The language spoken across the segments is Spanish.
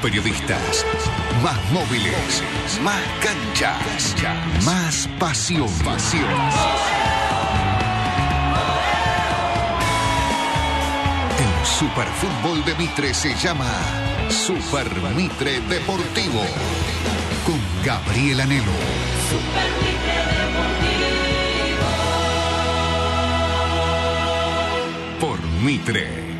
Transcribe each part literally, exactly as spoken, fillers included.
periodistas, más móviles, más canchas, más pasión. pasión. El Superfútbol de Mitre se llama Super Mitre Deportivo, con Gabriel Anelo. Super Mitre Deportivo. Por Mitre.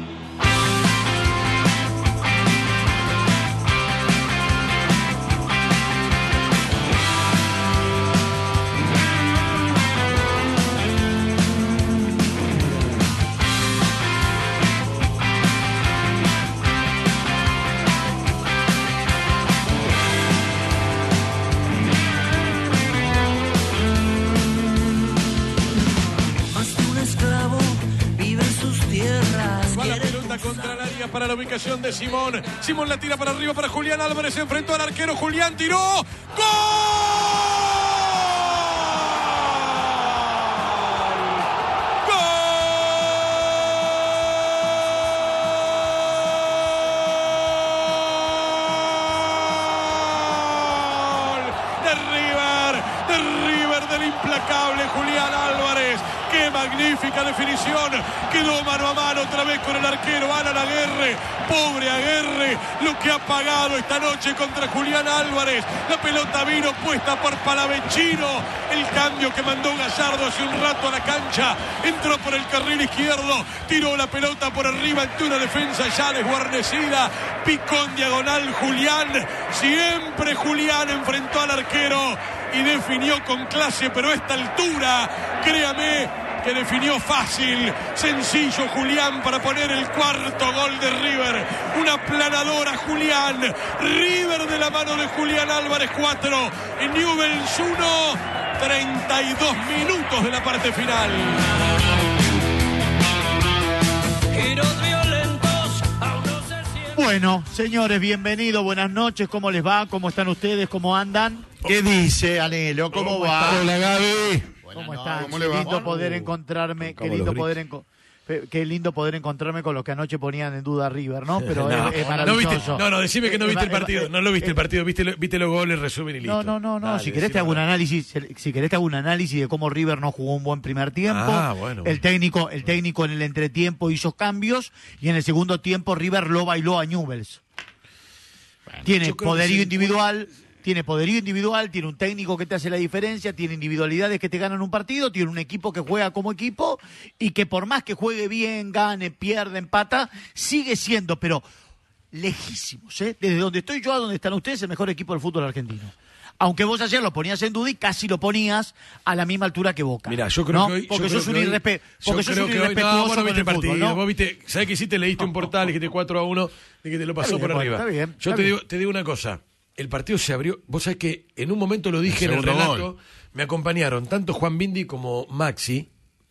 Contra el área para la ubicación de Simón. Simón la tira para arriba para Julián Álvarez. Se enfrentó al arquero. Julián tiró. ¡Gol! De River, de River del implacable Julián Álvarez. ¡Qué magnífica definición! Quedó mano a mano otra vez con el arquero Alan Aguerre. Pobre Aguerre, lo que ha pagado esta noche contra Julián Álvarez. La pelota vino puesta por Palavecino. El cambio que mandó Gallardo hace un rato a la cancha. Entró por el carril izquierdo. Tiró la pelota por arriba ante una defensa ya desguarnecida. Picó en diagonal Julián. Siempre Julián enfrentó al arquero y definió con clase, pero a esta altura, créame, que definió fácil, sencillo Julián para poner el cuarto gol de River. Una aplanadora Julián. River de la mano de Julián Álvarez cuatro. En Newell's uno. treinta y dos minutos de la parte final. Bueno, señores, bienvenidos, buenas noches, ¿cómo les va? ¿Cómo están ustedes? ¿Cómo andan? ¿Qué dice, Anelo? ¿Cómo, ¿Cómo va? Está? Hola, Gaby. ¿Cómo están? Qué lindo poder encontrarme, qué lindo poder encontrarme. Qué lindo poder encontrarme con los que anoche ponían en duda a River, ¿no? Pero no, es, es maravilloso. No, viste, no, no, decime que no viste es, el partido. No lo viste el partido, viste, lo, viste los goles, resumen y listo. No, no, no, no. Dale, si querés te hago un análisis, si querés te hago un análisis de cómo River no jugó un buen primer tiempo. Ah, bueno. El técnico, el técnico en el entretiempo hizo cambios y en el segundo tiempo River lo bailó a Newell's. Bueno, tiene poderío individual. Tiene poderío individual, tiene un técnico que te hace la diferencia, tiene individualidades que te ganan un partido, tiene un equipo que juega como equipo y que por más que juegue bien, gane, pierde, empata, sigue siendo, pero lejísimos, ¿eh? Desde donde estoy yo a donde están ustedes, el mejor equipo del fútbol argentino. Aunque vos ayer lo ponías en duda y casi lo ponías a la misma altura que Boca. Mira, yo creo ¿no? que hoy... Porque sos un, hoy, irrespe porque sos un que irrespetuoso hoy, no, vos no viste el partido, fútbol, ¿no? Vos viste, ¿sabés qué hiciste? Leíste un portal, dijiste cuatro a uno, de que te lo pasó bien, por bueno, arriba. está bien, yo está te, bien. digo, te digo una cosa. El partido se abrió, vos sabés que en un momento lo dije el en el relato, gol. Me acompañaron tanto Juan Bindi como Maxi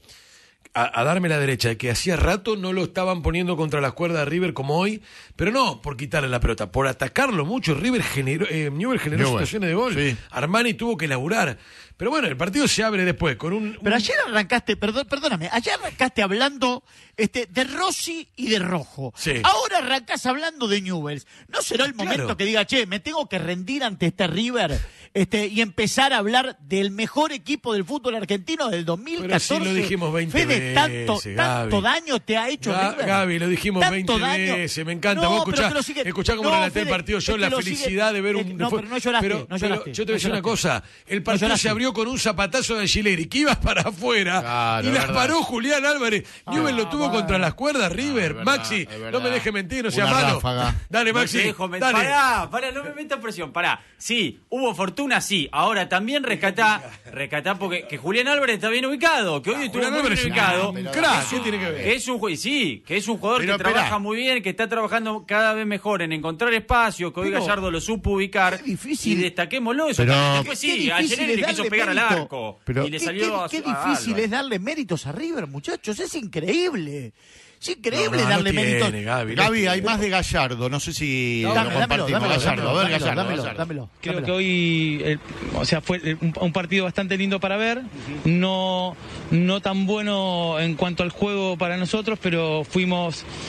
a, a darme la derecha, de que hacía rato no lo estaban poniendo contra las cuerdas de River como hoy, pero no por quitarle la pelota, por atacarlo mucho. River generó, eh, Newell's generó Newell. situaciones de gol, Sí. Armani tuvo que laburar. Pero bueno, el partido se abre después con un... Pero un... ayer arrancaste, perdón, perdóname, ayer arrancaste hablando este, de Rossi y de Rojo. Sí. Ahora arrancás hablando de Newell's. ¿No será el momento Claro. que diga, che, me tengo que rendir ante este River este, y empezar a hablar del mejor equipo del fútbol argentino del dos mil catorce? Pero sí lo dijimos veinte Fede, tanto, veces, tanto Gaby. daño te ha hecho Ga- River. Gaby, lo dijimos Tanto veinte daño. veces, me encanta. No, Vos pero escuchá, que lo sigue- escuchá cómo no, relaté el Fede, partido yo, es que la lo felicidad sigue- de ver es un... que- no, pero no lloraste, pero, no pero lloraste, yo te voy no a decir una lloraste. cosa, el No partido lloraste. se abrió con un zapatazo de Angileri, que ibas para afuera, Claro, y las verdad. paró Julián Álvarez. Ah, Newell lo tuvo bueno. contra las cuerdas, River. es verdad, Maxi, es verdad. no me deje mentir, no sea Una malo. ráfaga. Dale, No Maxi, te dejo men- dale. Pará, pará, no me metas presión, pará. Sí, hubo fortuna, sí. Ahora también rescatá, rescatá porque que Julián Álvarez está bien ubicado, que hoy estuvo Julián muy Álvarez bien es ubicado. un crack, Es ¿qué tiene que ver? Que es un ju- sí, que es un jugador Pero, que trabaja esperá. muy bien, que está trabajando cada vez mejor en encontrar espacio, que hoy Pero, Gallardo lo supo ubicar. qué difícil. Y destaquémoslo eso. Pero- también. Después Qué sí, difícil ayer es le quiso darle pegar al mérito. arco. Pero- y le Qué, salió qué- a, qué a difícil Álvarez. es darle méritos a River, muchachos, es increíble. Es increíble No, no, no darle tiene, méritos. Gaby, no Gaby, tiene. hay más de Gallardo. No sé si No, lo dámelo, compartimos. dámelo, Gallardo, a ver, dámelo, Gallardo. dámelo, Gallardo. dámelo, Creo dámelo. que hoy, el- o sea, fue un, un partido bastante lindo para ver, no, no tan bueno en cuanto al juego para nosotros, pero fuimos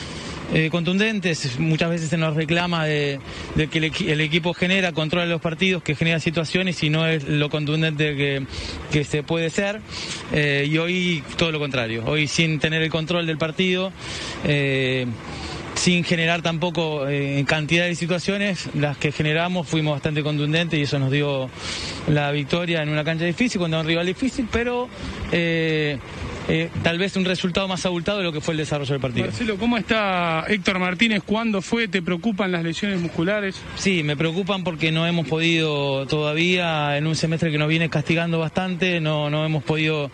eh, contundentes. Muchas veces se nos reclama de, de que el, equi el equipo genera, controla los partidos, que genera situaciones y no es lo contundente que, que se puede ser. Eh, y hoy todo lo contrario. Hoy sin tener el control del partido, eh, sin generar tampoco eh, en cantidad de situaciones, las que generamos fuimos bastante contundentes y eso nos dio la victoria en una cancha difícil, contra un rival difícil, pero eh, eh, tal vez un resultado más abultado de lo que fue el desarrollo del partido. Marcelo, ¿cómo está Héctor Martínez? ¿Cuándo fue? ¿Te preocupan las lesiones musculares? Sí, me preocupan porque no hemos podido todavía, en un semestre que nos viene castigando bastante, no, no hemos podido,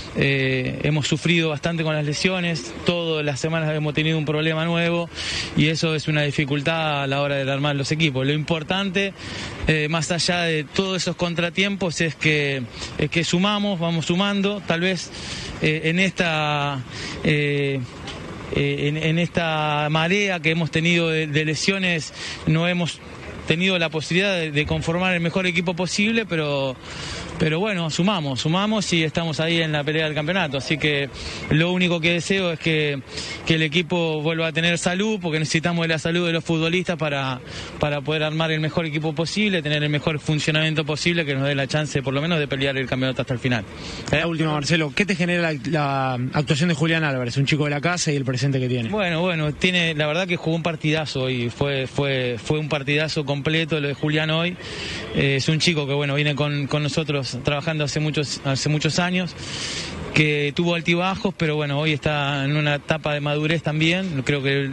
eh, hemos sufrido bastante con las lesiones, todas las semanas hemos tenido un problema nuevo y eso es una dificultad a la hora de armar los equipos. Lo importante, eh, más allá de todos esos contratiempos, es que, es que sumamos, vamos sumando, tal vez eh, en esta... Eh, En, en esta marea que hemos tenido de, de lesiones no hemos tenido la posibilidad de, de conformar el mejor equipo posible, pero pero bueno, sumamos, sumamos y estamos ahí en la pelea del campeonato, así que lo único que deseo es que, que el equipo vuelva a tener salud, porque necesitamos de la salud de los futbolistas para, para poder armar el mejor equipo posible, tener el mejor funcionamiento posible que nos dé la chance por lo menos de pelear el campeonato hasta el final. La última, Marcelo, ¿qué te genera la, la actuación de Julián Álvarez, un chico de la casa y el presente que tiene? Bueno, bueno, tiene, la verdad que jugó un partidazo y fue, fue, fue un partidazo completo lo de Julián hoy. Eh, es un chico que bueno, viene con, con nosotros trabajando hace muchos, hace muchos años, que tuvo altibajos, pero bueno, hoy está en una etapa de madurez también. Creo que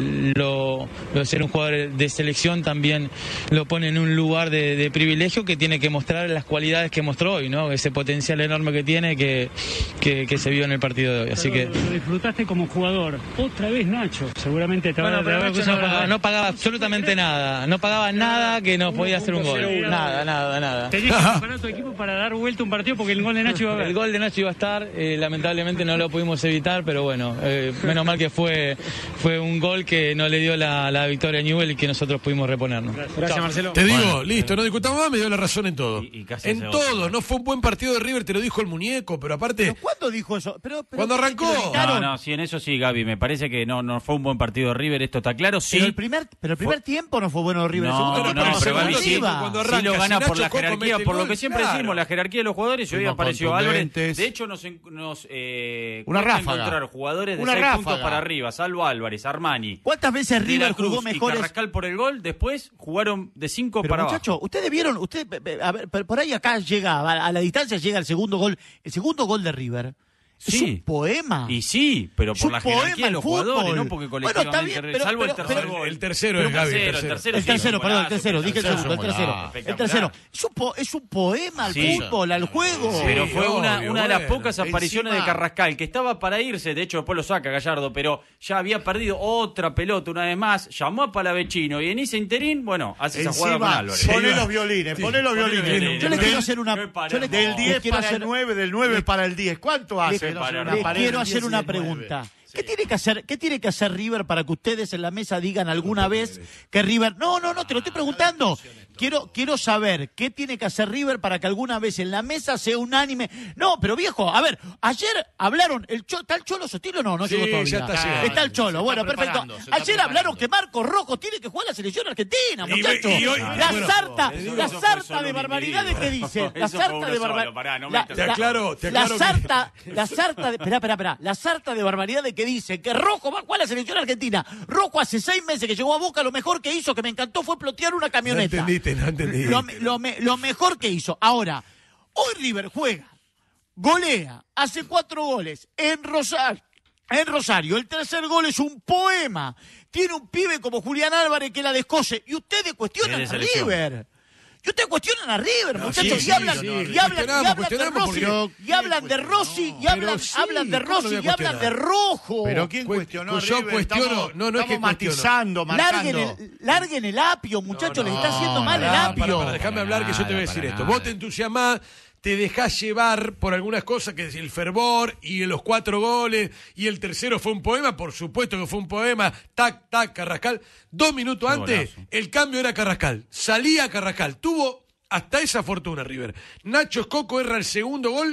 lo, lo de ser un jugador de selección también lo pone en un lugar de, de privilegio, que tiene que mostrar las cualidades que mostró hoy, ¿no? Ese potencial enorme que tiene, que, que, que se vio en el partido de hoy. Así pero que lo disfrutaste como jugador. Otra vez Nacho, seguramente te bueno, pero habrá Nacho no, pagaba, no pagaba absolutamente nada, no pagaba nada que nos podía hacer un gol. Nada, nada, nada. Tenías que preparar tu equipo para dar vuelta un partido porque el gol de Nacho iba a haber. El gol de Nacho iba a estar, eh, lamentablemente no lo pudimos evitar, pero bueno, eh, menos mal que fue fue un gol que no le dio la, la victoria a Newell y que nosotros pudimos reponernos. Gracias, Gracias Marcelo. Te digo, bueno, listo, no discutamos más, me dio la razón en todo. Y, y casi en todo, no fue un buen partido de River, te lo dijo el muñeco, pero aparte... ¿Pero cuándo dijo eso? Pero, pero ¿Cuándo arrancó? No, no, sí, en eso sí, Gaby, me parece que no, no fue un buen partido de River, esto está claro, sí. Pero el primer, pero el primer fue... tiempo no fue bueno de River. No, el segundo no, tiempo no, no, pero Gaby, sí, cuando arranca, sí lo gana si por la Nacho Coco jerarquía, mete por lo gol, que siempre claro. decimos, la jerarquía de los jugadores, y hoy Fuimos apareció Álvarez. contundentes. De hecho, nos, nos eh, Una cuesta ráfaga. encontrar jugadores de Una seis ráfaga. puntos para arriba, salvo Álvarez, Armani. ¿Cuántas veces De River la Cruz jugó y mejores? Carrascal por el gol, después jugaron de cinco Pero para muchachos, abajo. ustedes vieron, ustedes, a ver, por ahí acá llega, a la distancia llega el segundo gol, el segundo gol de River. Es Sí. un poema. Y sí, pero Es por un la poema jerarquía de el los fútbol. jugadores, no porque Bueno, está colectivamente, bien, pero- salvo el pero- tercer pero- gol. El tercero Pero es Gaby, el el tercero. tercero, El sí, tercero, un perdón, el golazo, tercero, dije el tercero segundo, el es un tercero. golazo. El tercero. Es un, po- es un poema al Sí. fútbol, al juego. Pero fue una, obvio, una de las bueno. pocas apariciones Encima- de Carrascal, que estaba para irse, de hecho después lo saca Gallardo, pero ya había perdido otra pelota una vez más, llamó a Palavecino y en ese interín, bueno, hace esa jugada con Encima, Álvarez. poné iba. los violines, poné los Poné los violines. violines. Yo le Del- quiero hacer una. Qué paramos. Yo le, Del diez quiero para hacer- el nueve, del nueve para el diez. ¿Cuánto hace? le- No sé, le una le pared quiero del hacer diez y una del nueve. pregunta. ¿Qué tiene que hacer, qué tiene que hacer River para que ustedes en la mesa digan alguna vez que River... No, no, no, te lo estoy preguntando. Quiero, quiero saber qué tiene que hacer River para que alguna vez en la mesa sea unánime. No, pero viejo, a ver, ayer hablaron, el Cho- ¿está el Cholo Sotilo? No, no Sí, llegó todavía. ya está llegando. Está el Cholo, Se bueno, está perfecto. preparando, se está Ayer preparando. hablaron que Marcos Rojo tiene que jugar la selección argentina, Y- muchachos. y hoy- La bueno, sarta, eso- la eso fue sarta solo de un barbaridades que individuo. dice. La Eso fue sarta uno de solo, barbaridades. pará, no La- metas- Te la- aclaro, te La aclaro que- sarta, la sarta de, esperá, esperá, esperá, la sarta de barbaridades que dice que Rojo va a jugar la selección argentina. Rojo hace seis meses que llegó a Boca, lo mejor que hizo, que me encantó, fue plotear una No camioneta. entendiste, no entendiste. Lo, me- lo me- lo mejor que hizo. Ahora, hoy River juega, golea, hace cuatro goles en Rosario. En Rosario, el tercer gol es un poema. Tiene un pibe como Julián Álvarez que la descoce. Y ustedes cuestionan Es a de selección. River. Y ustedes cuestionan a River, No, muchachos. sí, y hablan, sí, y sí. hablan, y Cuestionamos, hablan de cuestionamos Rossi. porque- Y hablan de Rossi. Y hablan, Pero sí, hablan de ¿cómo lo Rossi. voy a Y hablan de cuestionar? Rojo. ¿Pero quién Cu- cuestionó a yo River? cuestiono- Estamos- no, no es que estamos matizando, marcando. Larguen el, larguen el apio, muchachos. Les está haciendo mal el Pará, apio. pará, pará, déjame hablar que yo te voy a decir para esto. nada. Vos te entusiasmás, te dejás llevar por algunas cosas, que es el fervor y los cuatro goles, y el tercero fue un poema, por supuesto que fue un poema, tac, tac, Carrascal. Dos minutos Qué antes, golazo. el cambio era Carrascal. Salía Carrascal. Tuvo hasta esa fortuna River. Nacho Coco erra el segundo gol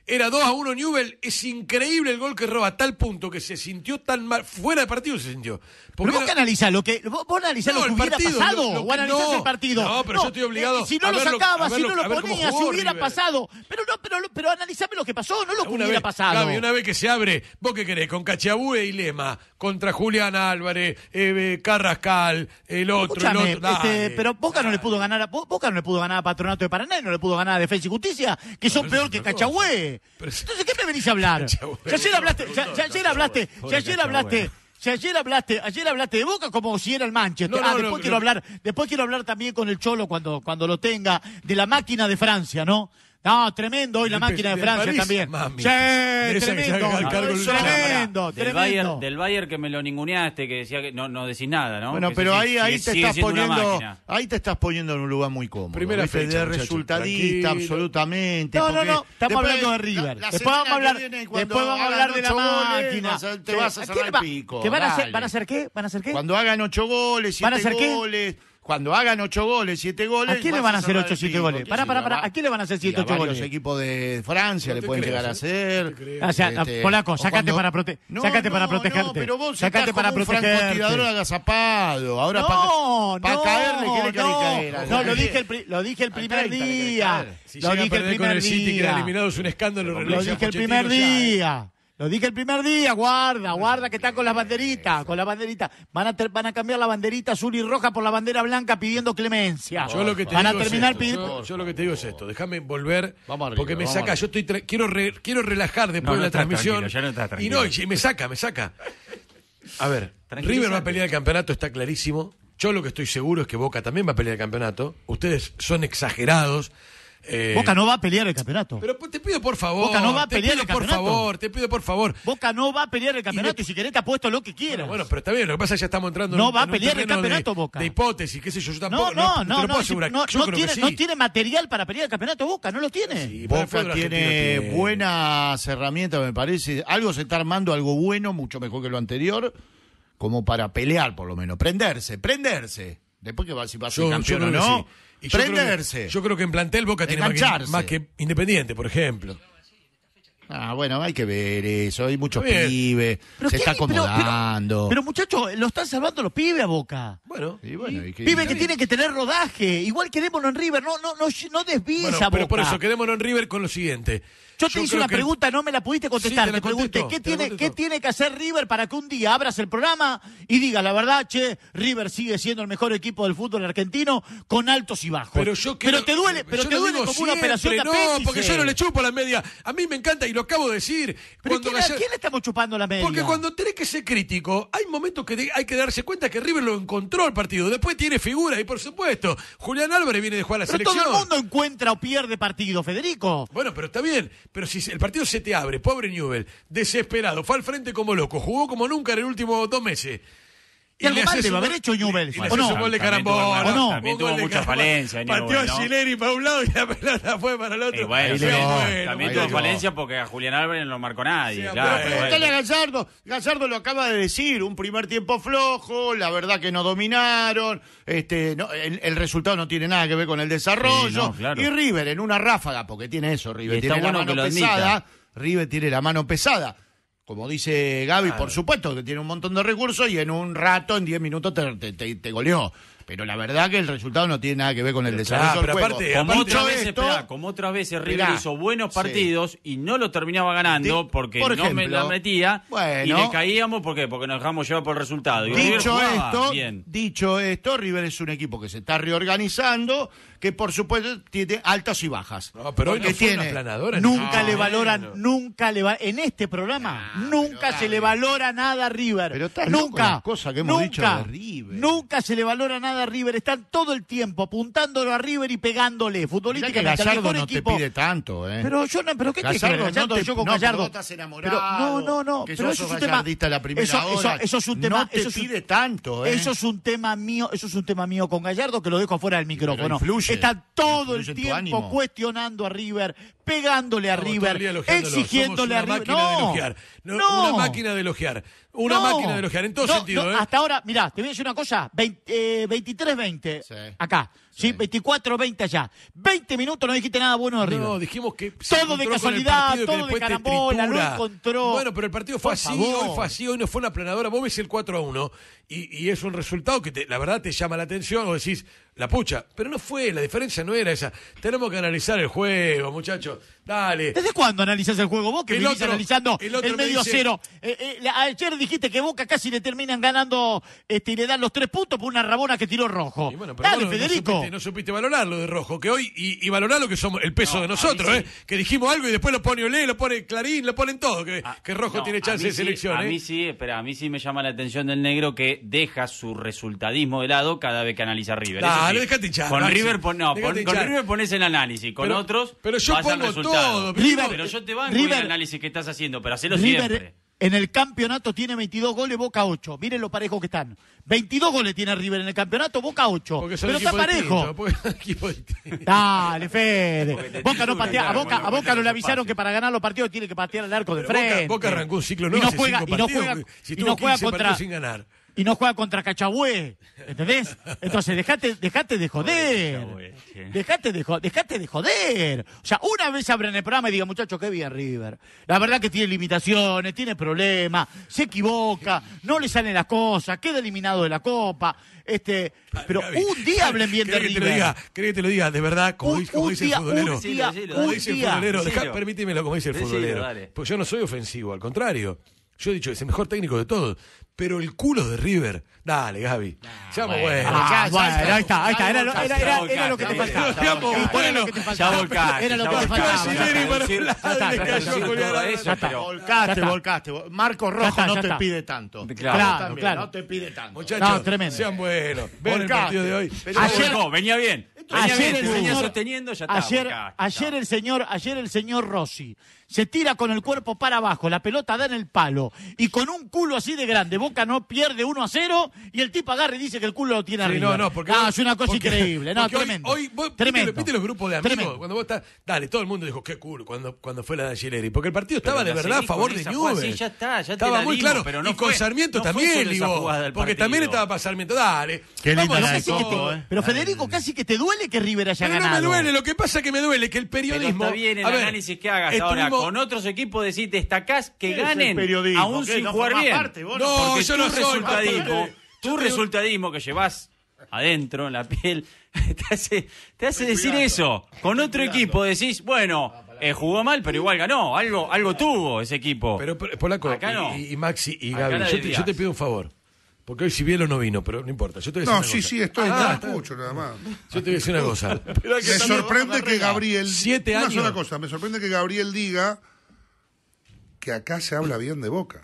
era dos a uno Newell, es increíble el gol que roba, a tal punto que se sintió tan mal, fuera de partido se sintió. Pero vos era... que analizás lo que, vos, vos analizás no, lo que hubiera partido, pasado, lo, lo o analizás no, el partido. No, pero no, yo estoy obligado eh, si no a lo verlo, sacabas, a si verlo, no a lo ver cómo ponías, si jugó hubiera River. pasado. Pero no, pero, pero analizame lo que pasó, no lo que Una hubiera vez, pasado. Gaby, una vez que se abre, ¿vos qué querés? Con Cachabue y Lema, contra Julián Álvarez, eh, Carrascal, el otro, Escúchame, el otro. Dale, este, pero Boca no le pudo ganar a Boca no le pudo ganar a Patronato de Paraná y no le pudo ganar a Defensa y Justicia, que son peor que Cachagüe. Entonces, ¿qué me venís a hablar? Si ayer hablaste, si ayer hablaste, si ayer hablaste, si ayer hablaste, ayer hablaste de Boca como si era el Manchester. No, no, ah, después no, quiero no. hablar, después quiero hablar también con el Cholo cuando, cuando lo tenga, de la máquina de Francia, ¿no? No, tremendo hoy la Del- máquina de del Francia París, también. mami. Sí, Esa que se tremendo. haga el cargo del- Tremendo, Del tremendo. Bayern, del Bayern que me lo ninguneaste, que decía que no, no decís nada, ¿no? Bueno, Que pero ese ahí, sigue- ahí te sigue estás siendo una poniendo, máquina. ahí te estás poniendo en un lugar muy cómodo. Primera ¿viste? fecha, de muchacho, resultadista, tranquilo. absolutamente. No, no, porque no, estamos después, hablando de River. la- la Después vamos a semana hablar, que viene, cuando después vamos a hagan hablar de la ocho goles, máquina. vas a- te Sí. vas a ¿A cerrar quién el va- pico. ¿Que van a hacer, dale. van a hacer qué? ¿Van a hacer qué? Cuando hagan ocho goles, ¿Van a siete hacer qué? goles, cuando hagan ocho goles, siete goles. ¿A quién le vas van a hacer cerrar ocho, el siete pico. goles? ¿Qué Pará, sé pará, yo, pará. va? ¿A quién le van a hacer Y siete, a ocho varios goles? equipos de Francia No le te pueden creas, llegar a ¿eh? hacer. No te creas. O sea, Este, Polaco, o sacate cuando- para, prote No, sacate no, para protegerte. No, pero vos sacate estás para como un protegerte. francotirador agazapado. Ahora No, para no, caerle, ¿qué le no, caer? no, lo dije el, pri- lo dije el primer treinta le querés día. caer. Si Lo llega a dije el perder con primer el City, queda día. eliminado, es un escándalo. Lo renuncia dije el Pochettino primer ya, ¿eh? día. Lo dije el primer día, guarda, guarda que están con las banderitas, con la banderita. Van a, ter- van a cambiar la banderita azul y roja por la bandera blanca pidiendo clemencia. Yo lo que te Van a digo es terminar esto, pidiendo... yo, yo lo que te digo es esto, déjame volver, Vamos arriba, porque me vamos saca, arriba. yo estoy tra- quiero re- quiero relajar después No, de no la estás transmisión. tranquilo, ya no estás y tranquilo. no, y me saca, me saca. A ver, Tranquilízate. River va a pelear el campeonato, está clarísimo. Yo lo que estoy seguro es que Boca también va a pelear el campeonato. Ustedes son exagerados. Eh, Boca no va a pelear el campeonato. Pero te pido por favor. Boca no va a te pelear pido el por campeonato. favor, te pido por favor. Boca no va a pelear el campeonato de- y si querés te apuesto lo que quieras. Bueno, pero está bien, lo que pasa es que ya estamos entrando No en un, va a en un pelear el terreno campeonato, de, Boca. de hipótesis, qué sé yo, yo no, tampoco. no, te no, lo no, puedo asegurar. no, Yo no creo tiene, que sí. no tiene material para pelear el campeonato Boca, no lo tiene. Sí, pero el Boca fútbol tiene argentino tiene- buenas herramientas, me parece. Algo se está armando, algo bueno, mucho mejor que lo anterior, como para pelear, por lo menos. Prenderse, prenderse. Después que va, si va a ser Yo- yo campeón o creo que no, sí. Y yo creo que- prenderse. Yo creo que en plantel Boca tiene más que, Engancharse. más que Independiente, por ejemplo. Ah, bueno, hay que ver eso. Hay muchos Está bien. pibes, Pero se qué- está pero- acomodando. Pero, pero muchachos, lo están salvando los pibes a Boca. Bueno, Y bueno, y que- Pibe y- que tiene que tener rodaje. Igual quedémonos en River. No, no, no, no desvíes bueno, a Boca. pero por eso quedémonos en River con lo siguiente. Yo te hice creo una que- pregunta, no me la pudiste contestar. Sí, te la te pregunté, contesto, ¿qué te la tiene, contesto. ¿qué tiene que hacer River para que un día abras el programa y diga la verdad, che, River sigue siendo el mejor equipo del fútbol argentino con altos y bajos? Pero yo quiero- pero te duele, pero yo te lo duele digo como una siempre, operación de no, apéndice. porque yo no le chupo la media. A mí me encanta y lo acabo de decir. ¿Pero Cuando quién, Gallar- ¿a quién le estamos chupando la media? Porque cuando tenés que ser crítico, hay momentos que te- hay que darse cuenta que River lo encontró el partido. Después tiene figuras y por supuesto, Julián Álvarez viene de jugar a la Pero selección. todo el mundo encuentra o pierde partido, Federico. Bueno, pero está bien. Pero si el partido se te abre, pobre Newell, desesperado, fue al frente como loco, jugó como nunca en el último dos meses. Y algo le mal haces debe un haber gol- hecho Newell's, y le ¿o haces no? un gol de También carambola. tuvo- ¿o no? también un tuvo gol de mucha carambola. falencia, Pateó Newell, a ¿no? Gileri para un lado y la pelota fue para el otro. Y bueno, Ahí sí, le bueno, ganó, también ahí tuvo le ganó. falencia porque a Julián Álvarez no lo marcó nadie. Sí, claro, pero bueno. Pregúntale a Gallardo. Gallardo lo acaba de decir. Un primer tiempo flojo, la verdad que no dominaron. Este, no, el, el resultado no tiene nada que ver con el desarrollo. Sí, no, claro. Y River en una ráfaga, porque tiene eso, River. Y está Tiene bueno la que mano lo admita. pesada. River tiene la mano pesada. Como dice Gaby, por supuesto que tiene un montón de recursos y en un rato, en diez minutos, te, te, te- te goleó. Pero la verdad que el resultado no tiene nada que ver con el desarrollo claro, del pero juego. aparte- Como aparte- otras Dicho veces, esto, esperá, como otras veces River Mirá, hizo buenos sí. partidos y no lo terminaba ganando Di- porque por no me ejemplo, la metía y bueno. le caíamos ¿por qué? Porque nos dejamos llevar por el resultado. Y River Dicho jugaba esto, bien. dicho esto, River es un equipo que se está reorganizando, que por supuesto tiene altas y bajas. No, pero hoy Porque no fue una tiene- aplanadora. Nunca No, le valoran, bueno. nunca le va, en este programa, nunca se le valora nada a River. Pero estás loco nunca, las cosas que hemos nunca, dicho de River. Nunca se le valora nada a River. Están todo el tiempo apuntándolo a River y pegándole Mirá que futbolísticamente al Gallardo mejor no equipo. te pide tanto, ¿eh? Pero yo no, pero ¿qué tiene que ver Gallardo Gallardo? no te- yo con no, Gallardo. pero vos estás enamorado, Pero no, no, no. que pero sos eso es un gallardista tema. la primera eso, eso- hora. eso es un tema. No te eso es un- pide tanto, ¿eh? Eso es un tema mío. Eso es un tema mío con Gallardo que lo dejo afuera del micrófono. influye, Está todo influye el en tu tiempo ánimo. cuestionando a River, pegándole a Estamos todo el River, día elogiándolo. exigiéndole Somos a una River. máquina de No, elogiar. No, no. Una máquina de elogiar. Una No, máquina de elogiar, en todo no, sentido, no, ¿eh? Hasta ahora, mirá, te voy a decir una cosa, veinte, eh, veintitrés veinte, Sí. acá. Sí, veinticuatro veinte allá. veinte minutos no dijiste nada bueno de River. No, dijimos que... Todo de casualidad, todo de carambola, no encontró. Bueno, pero el partido fue Por así, favor. hoy fue así, hoy no fue una planadora. Vos ves el cuatro a uno y, y es un resultado que te, la verdad te llama la atención, o decís, la pucha, pero no fue, la diferencia no era esa. Tenemos que analizar el juego, muchachos. Dale. ¿Desde cuándo analizás el juego? Vos que El venís otro- analizando el el, otro me medio dice- cero. Eh, eh, la- ayer dijiste que Boca casi le terminan ganando este, y le dan los tres puntos por una rabona que tiró Rojo. Y bueno, pero Dale, vos no- Federico. No supiste, no supiste valorar lo de Rojo, que hoy, y, y valorar lo que somos, el peso No, de nosotros, a mí ¿eh? sí. Que dijimos algo y después lo pone Olé, lo pone Clarín, lo ponen todo, que, Ah, que Rojo no, tiene a chance mí de sí, selección, A ¿eh? mí sí, espera, a mí sí me llama la atención del negro que deja su resultadismo de lado cada vez que analiza River. Eso Dale, sí. dejate hinchar, Con Maxi. River, pon- no, Dejate pon- con hinchar. River pones el análisis, con Pero- otros pero yo vas al pongo resultado. todo, River- pero yo te banco River- el análisis que estás haciendo, pero hacelo River siempre. en el campeonato tiene veintidós goles, Boca ocho. Miren lo parejos que están. veintidós goles tiene River en el campeonato, Boca ocho. Porque son Pero está equipos parejo. distintos, porque son equipos distintos. Dale, Fede. te Boca no titulan, patea, a claro, Boca, porque a Boca no le no avisaron fácil. que para ganar los partidos tiene que patear al arco de Pero Boca- frente. Boca arrancó un ciclo y nuevo no hace juega, cinco y no partidos, juega, si y tuvo no juega quince contra partidos sin ganar. y no juega contra Cachagüe, ¿entendés? Entonces dejate, dejate de joder, Cachagüe, sí. dejate de, jo- dejate de joder. O sea, una vez abren el programa y digan, muchachos, qué bien River. La verdad que tiene limitaciones, tiene problemas, se equivoca, no le salen las cosas, queda eliminado de la Copa. Este, pero Gaby, un día hablen bien de ¿querés que te lo River. diga? ¿Querés que te lo diga de verdad? Como, Un- dice, como un dice día, el futbolero. un día, Decilo, Como un dice el día. futbolero. Decilo. Dejá- permítemelo como dice el Decilo, futbolero. dale. Pues yo no soy ofensivo, al contrario. Yo he dicho, es el mejor técnico de todos. Pero el culo de River. Dale, Gaby. Seamos buenos. Ah, Ya, bueno, ya, ahí está, ahí está. Era, lo- Ya era, era, volcaste, era lo que te ya faltaba. volcaste, ya volcaste. Era lo que te faltaba. Ya volcaste, Era lo ya que te volcaste. faltaba. Casi Ya Neri está. para traducir- un lado ya está, y le cayó traducir a Julián todo Álvarez. eso, pero- Volcaste, Ya está. volcaste. Marco Rojo Ya está, no ya te está. pide tanto. Claro, Claro, También, claro. no te pide tanto. Muchachos, No, tremendo. sean buenos. Vean el Volcaste. partido de hoy. Pero- Ayer Ayer- volcó, venía bien. Venía Ayer bien, el te venía señor- sosteniendo, ya está. Ayer, volcaste, ayer chao. el señor, ayer el señor Rossi se tira con el cuerpo para abajo, la pelota da en el palo y con un culo así de grande, Boca no pierde uno a cero y el tipo agarra y dice que el culo lo tiene Sí, arriba. no, no, porque no, hoy- es una cosa porque- increíble, no, porque hoy- tremendo. Hoy, vos, tremendo. ¿viste, viste los grupos de amigos? Tremendo. Cuando vos estás, dale, todo el mundo dijo, qué cool, cuando, cuando fue la de Angileri. Porque el partido estaba Pero de la verdad a seguís favor con de esa jugada, Newell's. sí, ya está, ya te Estaba la muy dimos, claro. pero no y con fue- Sarmiento no fue también, solo esa digo. jugada del Porque partido. también estaba para Sarmiento. Dale. Qué linda Vamos, la no de sé Casi qué que Coco, te- eh. Pero Federico, casi que te duele que River haya Pero no ganado. me duele, lo que pasa es que me duele que el Pero periodismo. está bien el a ver, análisis que hagas ahora. estuvimos- Con otros equipos decís, destacás que ¿Qué es el ganen periodismo? aún ¿Qué? sin ¿No jugar formás bien. parte, vos? No, Porque yo tu no soy resultadismo, parte. tu Yo te- resultadismo que llevas adentro, en la piel, te hace, te hace decir eso. Con otro equipo decís, bueno, eh, jugó mal, pero igual ganó. Algo, algo tuvo ese equipo. Pero, pero, Polaco, Acá no. y, y Maxi y Acá Gaby, la yo te, desvías. yo te pido un favor. Porque hoy si Bielo no vino, pero no importa. Yo te voy a decir No, una sí, cosa. sí, estoy, Ah, no está. escucho nada más. Yo te voy a decir una cosa. Me sorprende que Gabriel... Siete una años. sola cosa, me sorprende que Gabriel diga que acá se habla bien de Boca.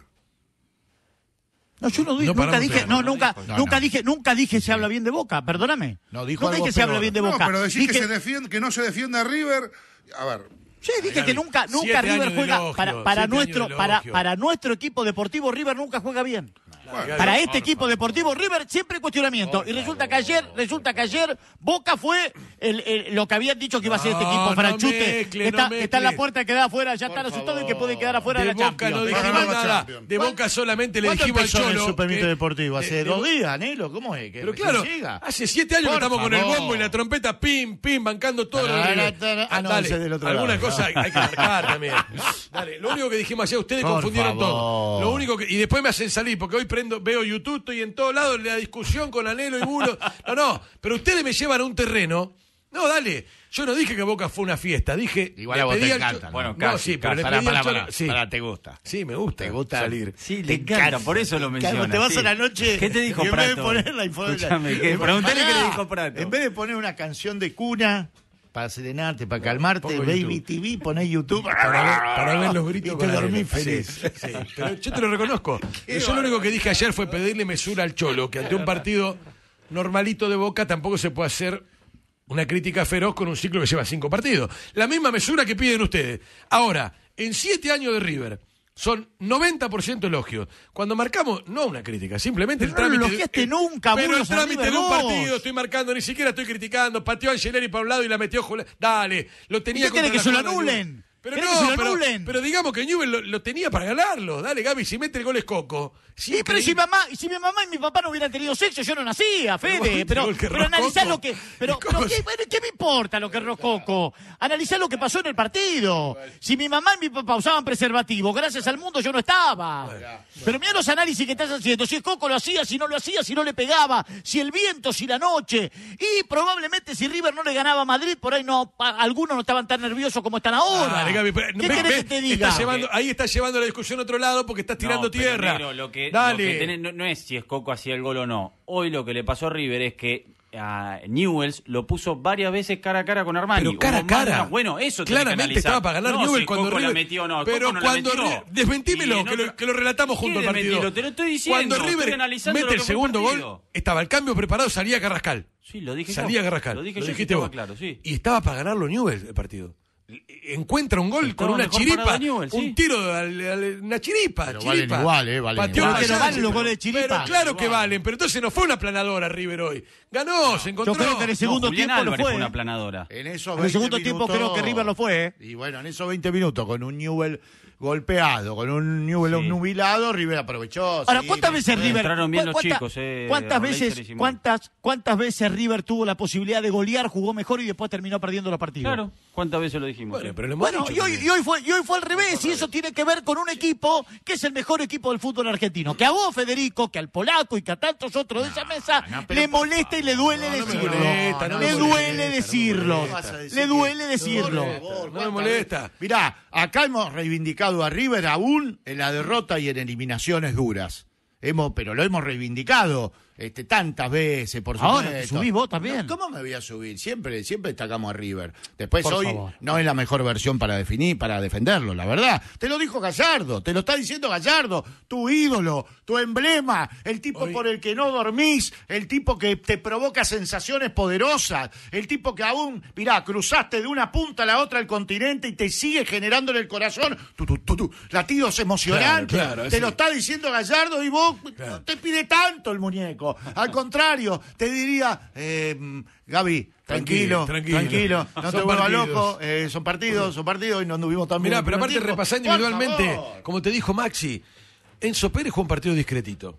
No, yo no, di- No nunca paramos dije, de- no, nunca, No, nunca no. dije, nunca dije se habla bien de Boca, perdóname. No, dijo nunca algo dije se habla peor. bien de No, Boca. pero decís Dije- que, se defiende, que no se defiende a River. A ver, Sí, dije Gaby, que nunca, nunca siete River años de juega elogio, para, para siete nuestro, años de para, elogio. para nuestro equipo deportivo River nunca juega bien. bueno, Para este equipo deportivo River siempre hay cuestionamiento. Y resulta que ayer, resulta que ayer Boca fue el, el- lo que habían dicho que iba a ser este No, equipo, no Franchute. mezcle, que está, no que está en la mezcle. puerta, que queda afuera, ya está Por resultado y que favor. puede quedar afuera de, De la Boca Champions. no Para dijimos ganar la nada. Champions. De Boca solamente le ¿Cuándo dijimos al empezó en el Cholo. Supermito que- Deportivo? ¿Hace de- dos de- días, Nelo? ¿Cómo es? Que Pero recién claro, llega. hace siete años Por que estamos con el favor. bombo y la trompeta, pim, pim, bancando todo lo de Tarara, River. tarara. Ah, no, Dale, ese es del otro alguna lado. cosa hay, hay que marcar también. Dale, lo único que dijimos ayer, ustedes Por confundieron favor. todo. Lo único que, y después me hacen salir, porque hoy prendo, veo YouTube, estoy en todos lados, la discusión con Anhelo y Bulo. No, no, pero ustedes me llevan a un terreno. No, dale. Yo no dije que Boca fue una fiesta, dije. Igual le a vos pedí te al Cho- encanta, ¿no? Bueno, No, casi, sí, pero le Pará, pedí al pará, Cholo- pará. sí. Pará, te gusta. Sí, me gusta. Te gusta salir. Sí, Te le encanta, encanta. por eso lo Claro, menciona. te vas sí. a la noche. ¿Qué te dijo y en vez de Prato? poner la info- Escúchame, ¿qué? Preguntale Pará. qué le dijo Prato. En vez de poner una canción de cuna para serenarte, para calmarte, pongo Baby YouTube. T V, ponés YouTube. Para ver, para ver los gritos y con te la dormís nena. feliz. Sí, sí. Pero yo te lo reconozco. Yo lo único que dije ayer fue pedirle mesura al Cholo, que ante un partido normalito de Boca tampoco se puede hacer una crítica feroz con un ciclo que lleva cinco partidos. La misma mesura que piden ustedes. Ahora, en siete años de River, son noventa por ciento elogios. Cuando marcamos, no una crítica, simplemente el Pero no trámite. elogiaste eh, nunca, Pero el Bulos, a trámite River de un vos. partido, estoy marcando, ni siquiera estoy criticando. Pateó a Angeleri para un lado y la metió Julián. Dale, lo tenía ¿Y qué quiere contra que se la lo jugada de anulen? Pero ¿Querés no, que se lo pero, anulen? pero digamos que Newell lo, lo tenía para ganarlo. Dale, Gaby, si mete el gol es Coco. Sí, pero si mamá, si mi mamá y mi papá no hubieran tenido sexo, yo no nacía, Fede. Pero, Pero, pero analizá lo que. Pero, pero ¿qué, bueno, ¿qué me importa lo que erró Coco? Analizá lo que pasó en el partido. Si mi mamá y mi papá usaban preservativo, gracias al mundo yo no estaba. Pero mira los análisis que estás haciendo. Si Coco lo hacía, si no lo hacía, si no le pegaba, si el viento, si la noche. Y probablemente si River no le ganaba a Madrid, por ahí no, pa, algunos no estaban tan nerviosos como están ahora. Dale, Gaby, pero, ¿Qué ve, querés ve, que te diga? Estás llevando, ahí estás llevando la discusión a otro lado porque estás tirando No, pero, tierra. negro, lo que, Dale. lo que tenés, no, no es si es Coco hacía el gol o no. Hoy lo que le pasó a River es que a Newell's lo puso varias veces cara a cara con Armani. Pero cara a Hubo más de cara. una- Bueno, eso tenés que Claramente analizar. estaba para ganar no, Newell si cuando Coco River... la metió o no. Pero Coco no cuando la metió. River... Desmentímelo, Y en que, lo, otro- que lo relatamos junto al ¿Qué partido. desmentirlo? Te lo estoy diciendo. Cuando estoy River analizando lo mete el que fue el segundo partido. gol, estaba el cambio preparado, salía Carrascal. Sí, lo dije Salía yo. Carrascal. Lo dije Lo yo, dijiste estaba vos. claro, sí. Y estaba para ganarlo Newell el partido. Encuentra un gol Estaba con una mejor chiripa, parado Newell, sí. un tiro, al, al- una chiripa, Pero chiripa. valen igual, eh, valen Pateó igual. para Pero allá, valen los goles de chiripa. Pero claro que valen, pero entonces no fue una planadora River hoy. Ganó, se encontró. Yo creo que en el segundo No, Julián tiempo lo Álvarez fue. fue una ¿eh? planadora. En esos En el segundo veinte tiempo minutos- creo que River lo fue, ¿eh? Y bueno, en esos veinte minutos, con un Newell golpeado, con un Newell Sí. nubilado, River aprovechó. Ahora, sí, ¿cuántas me- veces River? Entraron bien los cuánta- chicos, eh, ¿Cuántas Roleiser y veces, Simón. cuántas, cuántas veces River tuvo la posibilidad de golear, jugó mejor y después terminó perdiendo los partidos? Claro. ¿Cuántas veces lo dijimos? Bueno, pero lo hemos Bueno, dicho y hoy, también. y, hoy fue, y hoy fue al revés, y eso tiene que ver con un equipo que es el mejor equipo del fútbol argentino. Que a vos, Federico, que al polaco y que a tantos otros de esa mesa no, pero- le molesta y le duele no me decirlo. molesta, no me le molesta, duele no me decirlo. molesta. Vas a decir Le que- duele decirlo. No me molesta. Mirá, acá hemos reivindicado a River aún en la derrota y en eliminaciones duras. Hemos, pero lo hemos reivindicado este, tantas veces, por supuesto. Ahora, te subís vos también. No, ¿cómo me voy a subir? Siempre, siempre destacamos a River. Después Por hoy favor. no es la mejor versión para definir, para defenderlo, la verdad. Te lo dijo Gallardo, te lo está diciendo Gallardo, tu ídolo, tu emblema, el tipo Hoy- por el que no dormís, el tipo que te provoca sensaciones poderosas, el tipo que aún, mirá, cruzaste de una punta a la otra el continente y te sigue generando en el corazón tu, tu, tu, tu, latidos emocionantes. Claro, claro, te así. lo está diciendo Gallardo y vos no te pide tanto el muñeco. Al contrario, te diría, eh, Gaby, tranquilo, Tranquilo, tranquilo, tranquilo. no Son te vuelvas partidos. loco, eh, son partidos, son partidos y no anduvimos tan bien. Mirá, el pero primer aparte tiempo. repasá Por individualmente, favor. como te dijo Maxi, Enzo Pérez jugó un partido discretito.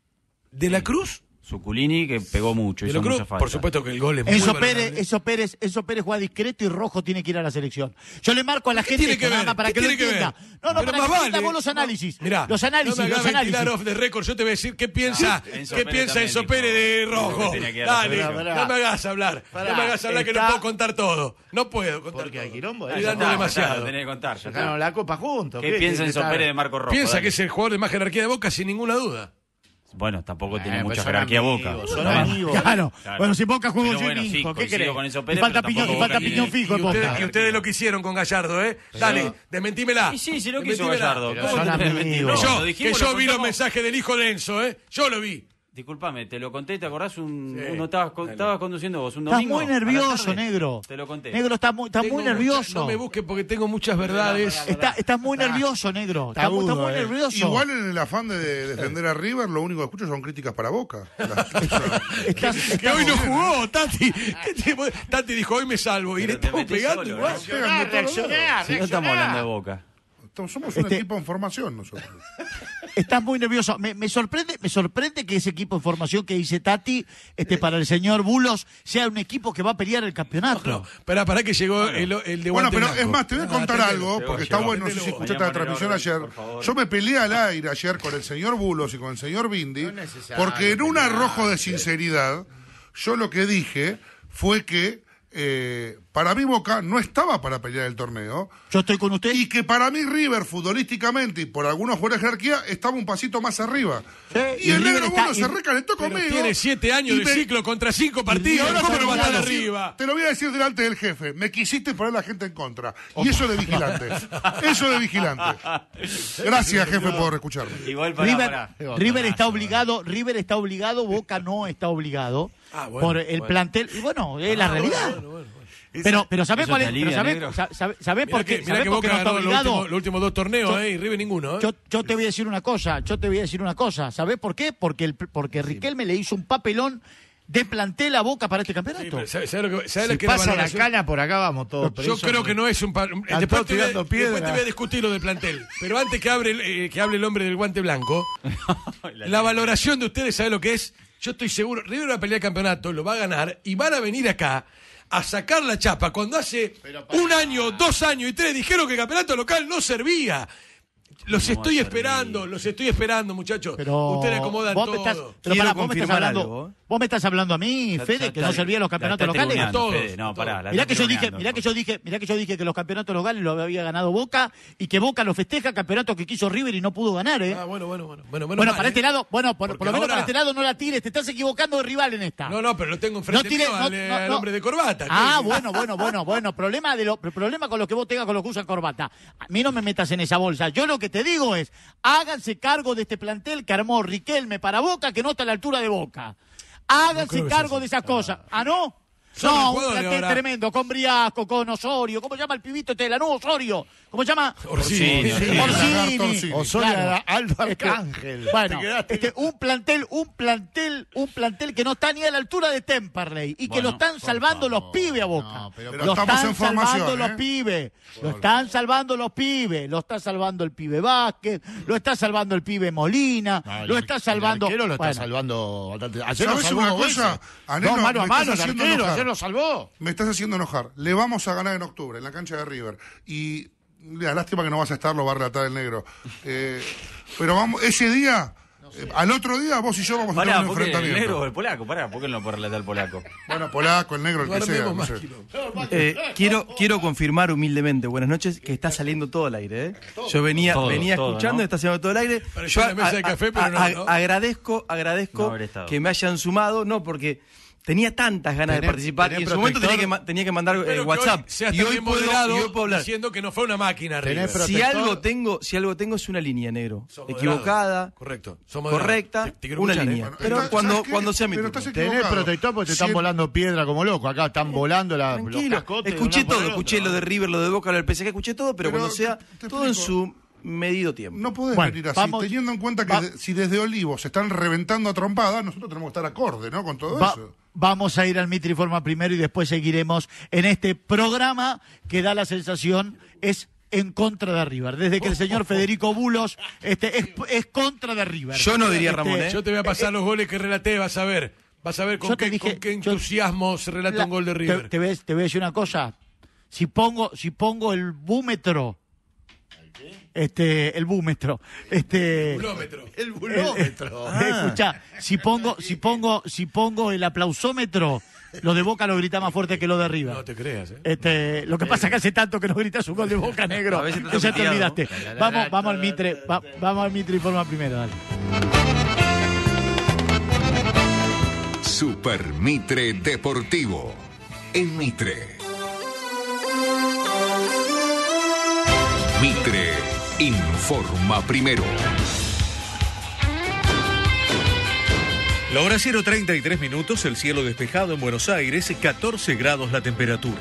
De la Cruz, Suculini, que pegó mucho, de hizo la Cruz, mucha falta. por supuesto que el gol es muy Enzo valorable. Pérez, Enzo Pérez, Enzo Pérez juega discreto y Rojo tiene que ir a la selección. Yo le marco a la ¿Qué gente tiene que esto, nada ver? más para ¿Qué que lo tiene que entienda. ver? No, no, Pero para más que entienda vale. vos los análisis. Mirá, los análisis, no me los hagas análisis. ventilar off the record, yo te voy a decir qué piensa, Enzo qué Pérez piensa también Enzo dijo Pérez de que Rojo. tenía que ir a la Dale, selección. no me hagas hablar, Pará, no me hagas hablar que no está- puedo contar todo. No puedo contar Porque todo. hay quilombo, Ah, eh. ya dando está, demasiado. ya está, lo tenés que contar. ya está. Sacaron la copa juntos. ¿Qué piensa ¿Qué Enzo tal? Pérez de Marco Rojo? Piensa Dale. que es el jugador de más jerarquía de Boca sin ninguna duda. Bueno, tampoco tiene Eh, mucha pues son jerarquía amigos, Boca. son ¿no? amigos. Claro. Claro. Bueno, si Boca juega Pero yo bueno, mi sí, hijo, ¿qué coincido querés? con Enzo Y Pérez, falta pero piñón, y tampoco falta Boca piñón tiene- fijo en Y, usted- Boca. y ustedes lo que hicieron con Gallardo, ¿eh? Dale, desmentímela. Y sí, sí lo quiso Desmentímela. Gallardo. Pero ¿Cómo son te tenés amigos. mentido? Que No, yo, lo dijimos, que lo yo vi los contamos. mensajes del hijo de Enzo, ¿eh? Yo lo vi. Disculpame, te lo conté, ¿te acordás? Un, Sí. uno estabas, con- Dale. estabas conduciendo vos un Estás domingo. muy a la nervioso, tarde. negro. Te lo conté. Negro, está muy, está Tengo muy mucha- nervioso. No me busque porque tengo muchas verdades. Está, está muy nervioso, negro. Está, muy- está agudo, muy eh. nervioso. Igual en el afán de defender a River, lo único que escucho son críticas para Boca. Las cosas- Estás- Que estás- hoy no jugó, Tati. ¿Qué te- Tati dijo, hoy me salvo. Y Pero le te estamos metés pegando solo, igual. ¿no? Pegan de todos lados. Si no estamos hablando de Boca. Somos un Este- equipo en formación nosotros. Estás muy nervioso. Me, me sorprende, me sorprende que ese equipo de formación que dice Tati, este, para el señor Bulos, sea un equipo que va a pelear el campeonato. No, pará, pará que llegó el, el de Bueno, guante pero blanco. es más, te voy a Ah, contar atendelo. algo, llegó, porque está llegó. bueno, no sé si Atendelo. escuchaste la Mañana transmisión Orden, ayer. por favor. Yo me peleé al aire ayer con el señor Bulos y con el señor Bindi, No es necesario porque en un pelear. arrojo de sinceridad, yo lo que dije fue que eh, para mí Boca no estaba para pelear el torneo, Yo estoy con usted. y que para mí River, futbolísticamente y por algunos jugadores de jerarquía, estaba un pasito más arriba. Sí, y, y el River negro está- Bulos y- se recalentó Pero conmigo. tiene siete años y de me- ciclo contra cinco partidos. River ¿Cómo está no va a estar obligado. arriba? Te lo voy a decir delante del jefe. Me quisiste poner la gente en contra. Y eso de vigilante. Eso de vigilante. Gracias, jefe, por escucharme. Igual para, River, para. River está obligado, River está obligado, Boca no está obligado Ah, bueno, por el bueno. plantel. Y bueno, es la Ah, realidad. bueno, bueno, bueno. Pero, pero ¿sabés eso cuál te es? alivia, Pero ¿sabés, negro. sa- sabe- sabés Mirá por qué? que, mirá ¿Sabés que por qué Boca no está ganó los obligado? últimos, los últimos dos torneos, Yo- ¿eh? Y River ninguno, ¿eh? Yo, yo te voy a decir una cosa, yo te voy a decir una cosa. ¿Sabés por qué? Porque, el, porque Riquelme le hizo un papelón de plantel a Boca para este campeonato. Sí, ¿Sabes lo que, sabe si lo que pasa la, la cana por acá vamos todos Yo presos. creo que no es un... Par... Después, te voy a, tirando piedra. después te voy a discutir lo del plantel. Pero antes que, abre, eh, que hable el hombre del guante blanco, la, la valoración de ustedes, ¿sabe lo que es? Yo estoy seguro, River va a pelear el campeonato, lo va a ganar, y van a venir acá a sacar la chapa cuando hace un año, dos años y tres dijeron que el campeonato local no servía. Los No estoy va a esperando, servir. los estoy esperando, muchachos. Pero Ustedes acomodan vos me todo. estás, pero Quiero pará, vos me estás confirmar hablando, algo, ¿eh? vos me estás hablando a mí, Ya- Fede, ya que está- no servían los la campeonatos está locales. tribuneando, Todos, Fede. No, pará, la Mirá está que yo dije, tribuneando, mirá que yo dije, mirá que yo dije que los campeonatos locales lo había ganado Boca y que Boca lo festeja, campeonato que quiso River y no pudo ganar, ¿eh? Ah, bueno, bueno, bueno. Bueno, menos Bueno, mal, para ¿eh? este lado, bueno, por, por Porque lo menos ahora- para este lado no la tires, te estás equivocando de rival en esta. No, no, pero lo tengo enfrente No tire- mío no- al, no- al no. hombre de corbata. Ah, ¿Qué? bueno, bueno, bueno, bueno. Problema de lo, problema con lo que vos tengas con los que usan corbata. A mí no me metas en esa bolsa. Yo lo que te digo es, háganse cargo de este plantel que armó Riquelme para Boca, que no está a la altura de Boca. Háganse creo que cargo sea de esas cosas. ¿Ah, no? Son No, los un jugadores plantel ahora. tremendo, con Briasco, con Osorio. ¿Cómo se llama el pibito este de la nueva Osorio? ¿Cómo se llama? Orsini. Orsini. Orsini. Orsini. Osorio Claro. era Aldo Este, Arcángel. Bueno, Te quedaste- este, un plantel, un plantel, un plantel que no está ni a la altura de Temperley y que Bueno, lo están salvando los pibes a Boca. No, pero- Pero lo estamos están en formación, salvando los ¿eh? pibes. Lo están salvando los pibes. Lo está salvando el pibe Vázquez. Lo está salvando el pibe Molina. No, lo el- está salvando. El arquero lo está bueno, salvando bastante. Ayer lo ¿Sabes salvó una dos cosa? veces. Anelo, No, mano a me mano, estás el haciendo arquero, enojar. ayer lo salvó. Me estás haciendo enojar. Le vamos a ganar en octubre en la cancha de River. Y mira, lástima que no vas a estar, lo va a relatar el negro. Eh, pero vamos, ese día, eh, al otro día, vos y yo vamos a Pará, tener un ¿por qué el enfrentamiento. negro o el polaco? Pará, ¿por qué no puede relatar el polaco? Bueno, polaco, el negro, el No que sea. armemos no más sé. quilombo. Eh, quiero, quiero confirmar humildemente, buenas noches, que está saliendo todo al aire. ¿eh? Yo venía, Todo, venía todo, escuchando, ¿no? está saliendo todo al aire. Parecía Yo una mesa de café, pero no, ¿no? agradezco, agradezco No haber estado. que me hayan sumado, no porque tenía tantas ganas de Tenés- participar tenés y en su momento protector. tenía que, ma- tenía que mandar eh, Pero que WhatsApp. hoy seas y hoy también puedo, moderado y hoy puedo hablar. diciendo que no fue una máquina Tenés River. Si protector. algo tengo, si algo tengo es una línea, negro. Sos Equivocada, moderado. Correcto. sos moderado. correcta, Te- te quiero una escuchar, línea. ¿eh? Bueno, Pero está- cuando, ¿sabes qué? cuando sea mi Pero turno. estás Tenés equivocado. protector porque te están Si- volando piedra como loco. Acá están volando la, los Tranquilo, cascotes. de escuché un lado todo, para el escuché otro. lo de River, lo de Boca, lo del P S G, escuché todo, pero, Pero cuando sea, te- te todo en explico. su medido tiempo. No podés Bueno, venir así, vamos- teniendo en cuenta que va- de- si desde Olivos se están reventando a trompadas, nosotros tenemos que estar acorde, ¿no? Con todo Va- eso. vamos a ir al Mitri Forma primero y después seguiremos en este programa que da la sensación es en contra de River. Desde que el señor Federico Bulos este, es, es contra de River. Yo no diría Este, Ramón, ¿eh? Yo te voy a pasar los goles que relaté, vas a ver. Vas a ver con Yo te qué, dije- con qué yo- entusiasmo se relata La- un gol de te, River. te ves- te voy a decir una cosa. Si pongo, si pongo el búmetro, este, el búmetro, este, Kilómetro. El bulómetro. Eh, escucha, si pongo, si pongo, si pongo el aplausómetro, lo de Boca lo grita más fuerte que lo de River. No te creas, ¿eh? Este, lo que pasa es que hace tanto que no gritas un gol de Boca, negro, A veces te que ya te pillado. olvidaste. Vamos, vamos al Mitre, va- vamos al Mitre y forma primero, dale. Super Mitre Deportivo. En Mitre. Mitre informa primero. La hora cero treinta y tres minutos, el cielo despejado en Buenos Aires, catorce grados la temperatura.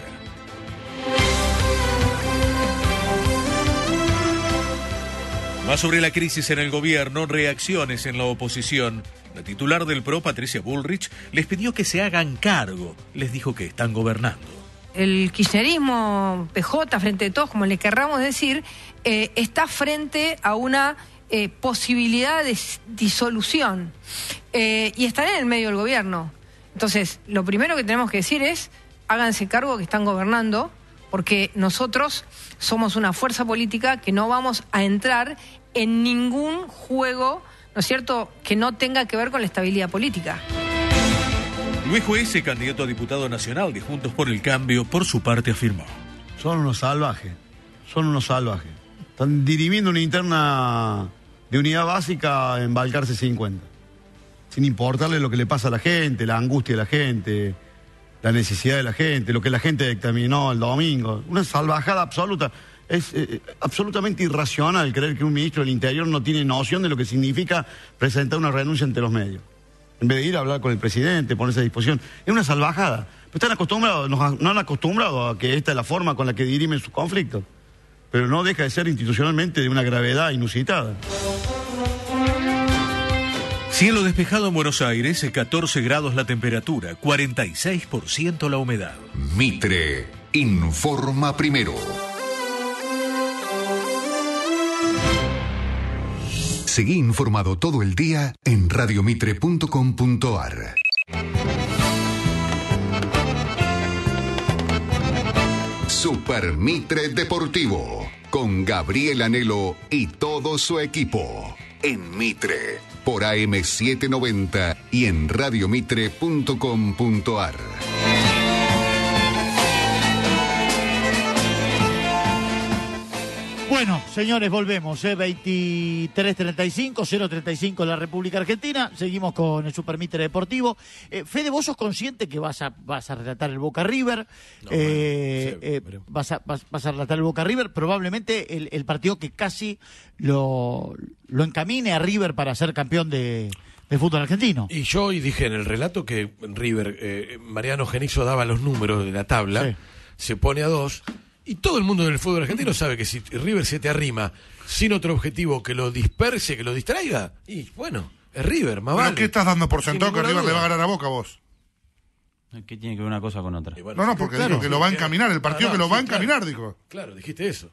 Más sobre la crisis en el gobierno, reacciones en la oposición. La titular del PRO, Patricia Bullrich, les pidió que se hagan cargo. Les dijo que están gobernando. El kirchnerismo, P J, frente de todos, como le querramos decir, eh, está frente a una eh, posibilidad de disolución eh, y están en el medio del gobierno. Entonces, lo primero que tenemos que decir es, háganse cargo que están gobernando, porque nosotros somos una fuerza política que no vamos a entrar en ningún juego, ¿no es cierto?, que no tenga que ver con la estabilidad política. Luis Juez, candidato a diputado nacional de Juntos por el Cambio, por su parte afirmó. Son unos salvajes, son unos salvajes. Están dirimiendo una interna de unidad básica en Balcarce cincuenta, sin importarle lo que le pasa a la gente, la angustia de la gente, la necesidad de la gente, lo que la gente dictaminó el domingo. Una salvajada absoluta. Es eh, absolutamente irracional creer que un ministro del Interior no tiene noción de lo que significa presentar una renuncia ante los medios. En vez de ir a hablar con el presidente, ponerse a disposición. Es una salvajada. Pero están acostumbrados, nos, no han acostumbrado a que esta es la forma con la que dirimen sus conflictos. Pero no deja de ser institucionalmente de una gravedad inusitada. Cielo despejado en Buenos Aires, catorce grados la temperatura, cuarenta y seis por ciento la humedad. Mitre informa primero. Seguí informado todo el día en radiomitre punto com punto ar. Super Mitre Deportivo, con Gabriel Anhelo y todo su equipo. En Mitre, por A M setecientos noventa y en radiomitre punto com punto ar. Bueno, señores, volvemos, ¿eh? veintitrés treinta y cinco, cero treinta y cinco en la República Argentina. Seguimos con el Super Mitre Deportivo. Eh, Fede, ¿vos sos consciente que vas a, vas a relatar el Boca River? No, eh, bueno, sí, eh, vas, a, vas, vas a relatar el Boca River, probablemente el, el partido que casi lo, lo encamine a River para ser campeón de, de fútbol argentino. Y yo hoy dije en el relato que River, eh, Mariano Genizo daba los números de la tabla, sí. Se pone a dos. Y todo el mundo del fútbol argentino sabe que si River se te arrima sin otro objetivo que lo disperse, que lo distraiga, y bueno, es River, más vale. ¿Pero qué estás dando por sentado que River duda. le va a ganar a Boca vos? ¿Qué tiene que ver una cosa con otra? Bueno, no, no, porque claro, dijo que lo va a encaminar, el partido no, no, que lo sí, va a encaminar, claro, dijo. Claro, dijiste eso.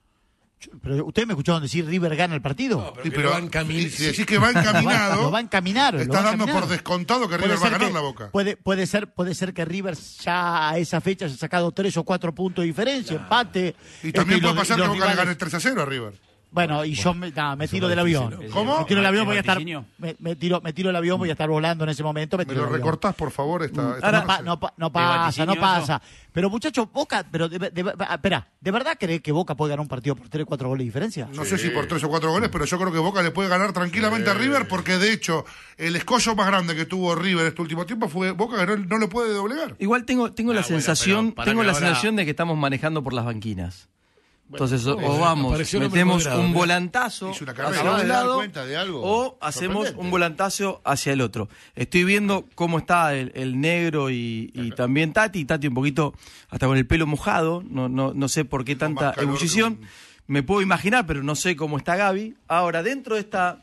Pero ustedes me escucharon decir River gana el partido. No, pero, sí, pero va encami- si decís que va encaminado, lo va a encaminar. Estás dando por descontado que River va a ganar la Boca. Puede, puede ser, puede ser que River ya a esa fecha se ha sacado tres o cuatro puntos de diferencia, nah. empate. Y también este, puede pasar que Boca rivales... le gane tres a cero a River. Bueno, y yo me, nah, me tiro del avión. ¿no? ¿Cómo? Me tiro del avión, voy a estar. Me, me tiro, me tiro el avión, voy a estar volando en ese momento. Me, me tiro lo recortás, por favor, esta. esta Ahora, pa, no, no pasa, no pasa. Pero muchachos, Boca, pero de, de, de, espera, ¿de verdad crees que Boca puede ganar un partido por tres o cuatro goles de diferencia? No sí. sé si por tres o cuatro goles, pero yo creo que Boca le puede ganar tranquilamente sí. a River, porque de hecho, el escollo más grande que tuvo River este último tiempo fue Boca, que no, no le puede doblegar. Igual tengo, tengo ah, la bueno, sensación, tengo la ahora... sensación de que estamos manejando por las banquinas. Entonces, bueno, o vamos, metemos un volantazo hacia un lado de algo o hacemos un volantazo hacia el otro. Estoy viendo cómo está el, el negro y, y también Tati, Tati un poquito hasta con el pelo mojado, no, no, no sé por qué tanta ebullición. Un... Me puedo imaginar, pero no sé cómo está Gaby. Ahora, dentro de esta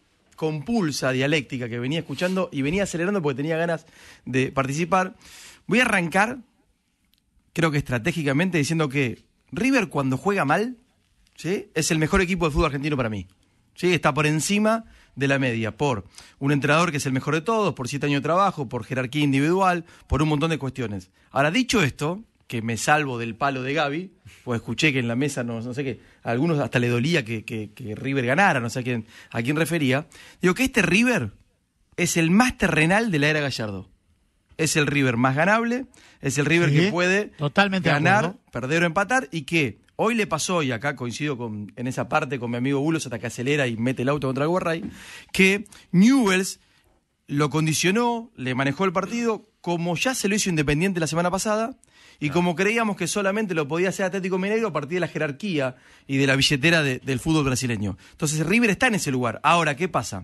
compulsa dialéctica que venía escuchando y venía acelerando porque tenía ganas de participar, voy a arrancar, creo que estratégicamente, diciendo que River cuando juega mal, ¿sí?, es el mejor equipo de fútbol argentino para mí. ¿Sí? Está por encima de la media, por un entrenador que es el mejor de todos, por siete años de trabajo, por jerarquía individual, por un montón de cuestiones. Ahora, dicho esto, que me salvo del palo de Gaby, pues escuché que en la mesa, no, no sé qué, a algunos hasta le dolía que, que, que River ganara, no sé a quién, a quién refería. Digo que este River es el más terrenal de la era Gallardo. Es el River más ganable, es el River sí, que puede totalmente ganar, perder o empatar, y que hoy le pasó, y acá coincido con, en esa parte con mi amigo Bulos, hasta que acelera y mete el auto contra el Guarray, que Newell's lo condicionó, le manejó el partido, como ya se lo hizo Independiente la semana pasada, y no. como creíamos que solamente lo podía hacer Atlético Mineiro a partir de la jerarquía y de la billetera de, del fútbol brasileño. Entonces River está en ese lugar. Ahora, ¿qué pasa?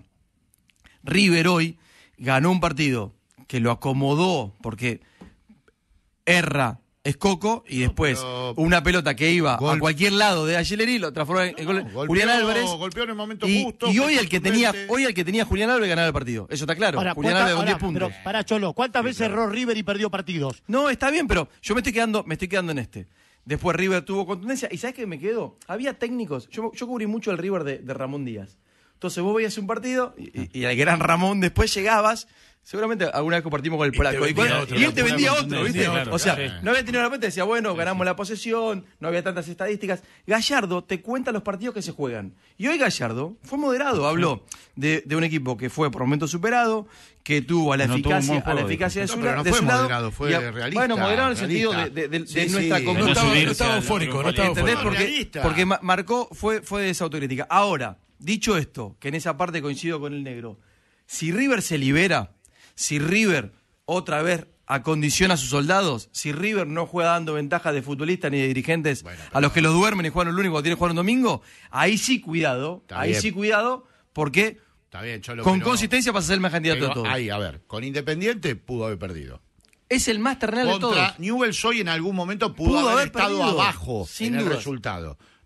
River hoy ganó un partido que lo acomodó, porque erra Escoco y después no, una pelota que iba gol, a cualquier lado de Aguileri lo transformó en gol. No, golpeó, Julián Álvarez golpeó en el momento y, justo, y hoy el que tenía hoy el que tenía Julián Álvarez ganaba el partido. Eso está claro. Ahora, Julián Álvarez con diez puntos. Pero para Cholo, ¿cuántas sí, veces claro. erró River y perdió partidos? No, está bien, pero yo me estoy quedando me estoy quedando en este. Después River tuvo contundencia y ¿sabes qué me quedó? Había técnicos. Yo, yo cubrí mucho el River de, de Ramón Díaz. Entonces vos veías un partido y, y, y al gran Ramón después llegabas. Seguramente alguna vez compartimos con el polaco. Y, y, otro, y él te vendía otro, ¿viste? Claro, o sea, claro. no había tenido la mente, decía, bueno, ganamos la posesión, no había tantas estadísticas. Gallardo te cuenta los partidos que se juegan. Y hoy Gallardo fue moderado, habló de, de un equipo que fue por momentos superado, que tuvo a la no eficacia, a la eficacia de su, no, no de fue su moderado, lado. Fue a, realista. Bueno, moderado en el sentido de, de, de, sí, de nuestra sí, conducta. No estaba, no estaba eufórico, no estaba eufórico. Porque, porque marcó, fue, fue de esa autocrítica. Ahora, dicho esto, que en esa parte coincido con el negro, si River se libera, si River otra vez acondiciona a sus soldados, si River no juega dando ventajas de futbolistas ni de dirigentes bueno, a los que los duermen y juegan el lunes cuando tienen que jugar un domingo, ahí sí cuidado, Está ahí bien. sí cuidado, porque Está bien, Cholo, con consistencia vas a ser el más candidato de todos. Ahí, a ver, con Independiente pudo haber perdido. Es el más terrenal de todos. Contra Newell's hoy en algún momento pudo, pudo haber, haber estado perdido, abajo sin en duda. el resultado.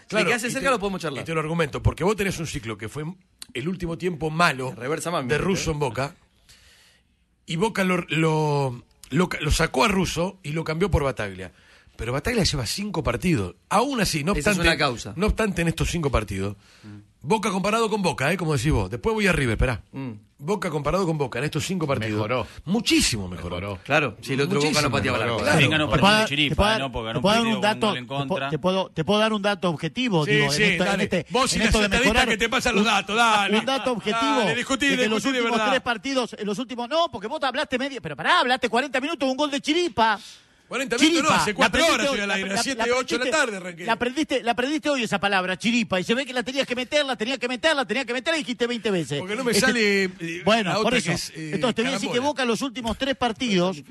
Claro, de que hace cerca te, lo podemos charlar. Y te lo argumento, porque vos tenés un ciclo que fue el último tiempo malo de Russo en Boca, y Boca lo, lo, lo, lo sacó a Russo y lo cambió por Bataglia. Pero Bataglia lleva cinco partidos. Aún así, no Esa obstante, es una causa. no obstante en estos cinco partidos, mm. Boca comparado con Boca, ¿eh? Como decís vos. Después voy a River, esperá. Mm. Boca comparado con Boca en estos cinco partidos. Mejoró. Muchísimo mejoró. mejoró. Claro, si el otro Boca no pateaba la pelota. Claro. Ganó partido de Chiripa, ¿no? Porque ganó un partido un dato, en contra. Te puedo, te puedo dar un dato objetivo, sí, digo, sí, en esto, dale. en este, vos y en las esto de mejorar, que te pasan los datos, dale. Un dato objetivo. Dale, discutí, de que en los discutí de últimos verdad. tres partidos, en los últimos, no, porque vos hablaste media, pero pará, hablaste cuarenta minutos de un gol de Chiripa. cuarenta minutos Chiripa, no, hace cuatro horas hoy, estoy al aire, la, a la, siete, la ocho de la tarde arranqué. La aprendiste, la aprendiste hoy esa palabra, chiripa, y se ve que la tenías que meterla, tenías que meterla, tenías que meterla y dijiste veinte veces. Porque no me este, sale eh, bueno, la por otra eso. que es, eh, Entonces te voy a decir que Boca en los últimos tres partidos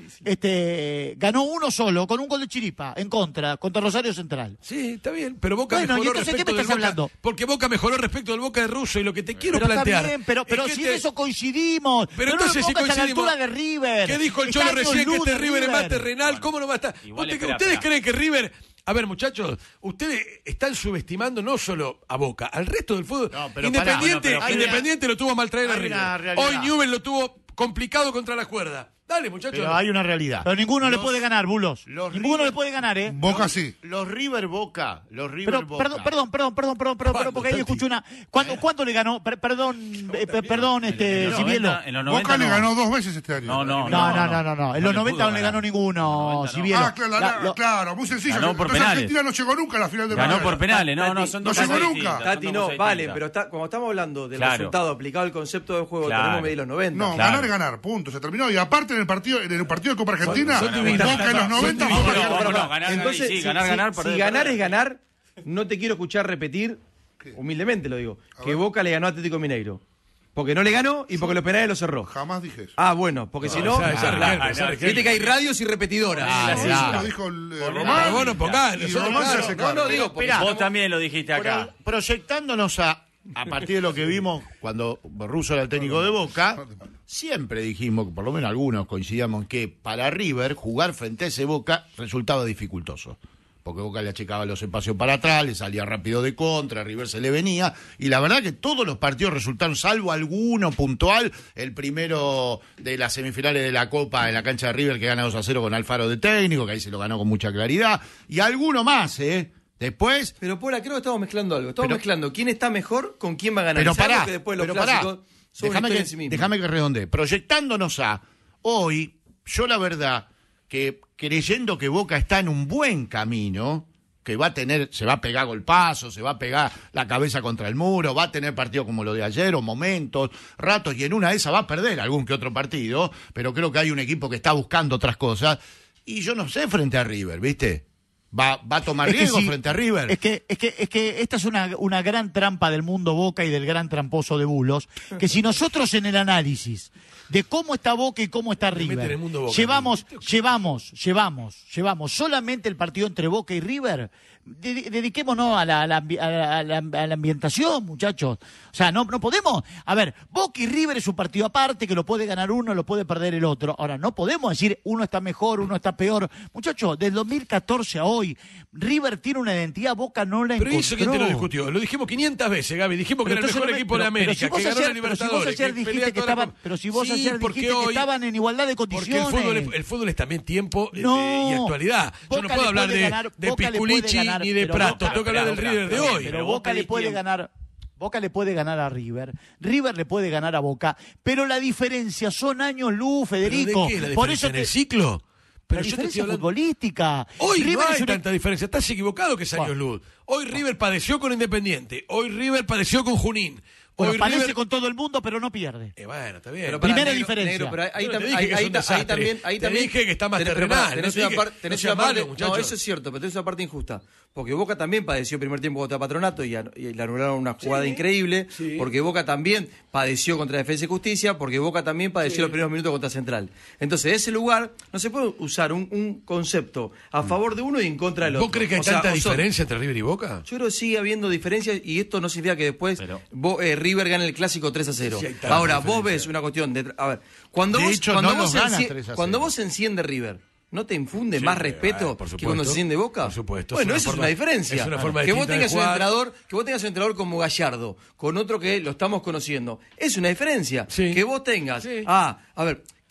este, ganó uno solo con un gol de Chiripa en contra, contra Rosario Central. Sí, está bien, pero Boca bueno, mejoró ¿y entonces respecto qué me del estás Boca, hablando? porque Boca mejoró respecto del Boca de Russo y lo que te quiero pero plantear. Está bien, pero pero es que si te... en eso coincidimos. Pero, pero entonces no si coincidimos. A la altura de River. ¿Qué dijo el Está Cholo recién que este River, River es más terrenal? Bueno, ¿Cómo no va a estar? igual Te, espera, ¿Ustedes espera. creen que River... A ver, muchachos, ustedes están subestimando no solo a Boca, al resto del fútbol. No, pero Independiente, pará, no, pero Independiente lo tuvo a mal traer a hay River. una realidad. Hoy Newell lo tuvo complicado contra la cuerda. Dale, muchachos. Pero hay una realidad. Pero ninguno Los- le puede ganar, Bulos. los Ninguno River- le puede ganar, ¿eh? Boca sí. Los River Boca, los River Pero, Boca. perdón, perdón, perdón, perdón, perdón, perdón, perdón, porque ahí escucho una. ¿Cuándo, ¿cuándo le ganó? Per- perdón, eh, per- perdón, este, En los Cibielo. noventa, en los noventa Boca le no. ganó dos veces este año. No, no, No, no, no, no, no. En No los le noventa pudo no le ganar. ganó ninguno, noventa no. Cibielo. Ah, claro, la- La- lo- claro, muy sencillo. Ganó por Entonces penales. Argentina no llegó nunca a la final de Ganó mundial. por penales, no, no, son No dos llegó cosas nunca. distintas, Tati, son no, dos cosas vale, distintas. pero está, como estamos hablando del Claro. resultado aplicado al concepto del juego, Claro. tenemos que medir los noventa. No, Claro. ganar es ganar, punto. Se terminó. Y aparte en el partido, en el partido de Copa Argentina, Son divinos. Boca en los noventa Son fue divinos. la- No, no, ganar, Entonces, sí, si, ganar, si- ganar, si perder, ganar perder. es ganar, no te quiero escuchar repetir, humildemente lo digo, que Boca le ganó a Atlético Mineiro. Porque no le ganó y porque los penales los cerró. Jamás dije eso. Ah, bueno, porque si no, esa- esa ah, Riquelme, ah, esa ah, Riquelme. viste que hay radios y repetidoras. Ah, Eso claro. lo dijo el, eh, Pero Román. vos no pongas, Y nosotros Román se claro. hace No, cargo. no, digo, porque Esperá. Vos también lo dijiste acá. Pro- proyectándonos a, a partir de lo que vimos cuando Russo era el técnico de Boca, siempre dijimos, por lo menos algunos coincidíamos, que para River jugar frente a ese Boca resultaba dificultoso. Porque Boca le achicaba los espacios para atrás, le salía rápido de contra, River se le venía, y la verdad que todos los partidos resultaron, salvo alguno puntual, el primero de las semifinales de la Copa en la cancha de River que gana dos a cero con Alfaro de técnico, que ahí se lo ganó con mucha claridad, y alguno más, ¿eh? Después... Pero Pola, creo que estamos mezclando algo. Estamos Pero- mezclando quién está mejor con quién va a ganar. Pero Y sabemos pará, que después los pero pará. clásicos son una Déjame historia que, en sí misma. déjame que redondee. Proyectándonos a hoy, yo la verdad que creyendo que Boca está en un buen camino, que va a tener, se va a pegar golpazos, se va a pegar la cabeza contra el muro, va a tener partidos como lo de ayer, o momentos, ratos, y en una de esas va a perder algún que otro partido, pero creo que hay un equipo que está buscando otras cosas, y yo no sé frente a River, ¿viste? Va, va a tomar Es que riesgo sí, frente a River. Es que, es que, es que esta es una, una gran trampa del mundo Boca y del gran tramposo de Bulos, que si nosotros en el análisis de cómo está Boca y cómo está meten River, el mundo Boca, llevamos, llevamos, llevamos, llevamos solamente el partido entre Boca y River, de- dediquémonos a la, a, la, ambi- a, la, a la- a la ambientación, muchachos. O sea, no, no podemos. A ver, Boca y River es un partido aparte, que lo puede ganar uno, lo puede perder el otro. Ahora, no podemos decir uno está mejor, uno está peor. Muchachos, del dos mil catorce a hoy, River tiene una identidad, Boca no la Pero encontró. eso que te lo discutió. Lo dijimos quinientas veces, Gaby. Dijimos que Pero era el mejor entonces no me- equipo de pero- América, pero si vos que ganó ayer- la pero si vos Libertadores. ayer que dijiste pelea que toda la estaban- Copa. pero si vos Sí, ayer porque dijiste que hoy- estaban en igualdad de Porque el condiciones. fútbol, es, el fútbol es también tiempo eh, No. y actualidad. Yo Boca no le puedo hablar puede de, ganar- de Boca le puede Pisculichi ganar, ni de pero Prato. Boca- Tengo que hablar del pero- River de pero- hoy. Pero Boca le puede tiempo. ganar. Boca le puede ganar a River, River le puede ganar a Boca, pero la diferencia son años luz, ¿Pero Federico. de qué? ¿La Por diferencia eso en te- el ciclo? Pero la yo te estoy diferencia hablando... futbolística. Hoy River no es hay un- tanta diferencia. Estás equivocado que es años luz. Hoy River padeció con Independiente. Hoy River padeció con Junín. Bueno, Hoy padece River... con todo el mundo, pero no pierde. Eh, bueno, está bien. Pero pará, Primera negro, diferencia. negro, pero ahí, ahí Yo no te tam- dije ahí- que es ahí un ta- ahí desastre. también, ahí Te también dije que está más tenés- pero terrenal, pará, tenés no una dije- par- no tenés sean una parte, malos, muchachos. no, eso es cierto, pero tenés una parte injusta, porque Boca también padeció primer tiempo contra Patronato y, a- y le anularon una jugada increíble, sí. porque Boca también padeció contra Defensa y Justicia, porque Boca también padeció los primeros minutos contra Central. Entonces, ese lugar no se puede usar un, un concepto a favor de uno y en contra del otro. ¿Vos crees que hay O sea, tanta o son- diferencia entre River y Boca? Yo creo que sigue habiendo diferencias y esto no significa que después Pero- Bo- eh, River gane el clásico tres a cero. Sí, hay tanta Ahora, vos diferencia. ves una cuestión de... A ver, cuando De vos, hecho, cuando no vos los gana enci- tres a cero. cuando vos enciende River, ¿no te infunde Sí, más eh, respeto por que supuesto. cuando se enciende Boca? Por supuesto, es Bueno, una eso forma- es una diferencia. es una forma que vos distinta de tengas un jugar. entrenador, que vos tengas un entrenador como Gallardo, con otro que lo estamos conociendo, es una diferencia. Sí. Que vos tengas, Sí. ah, a ver,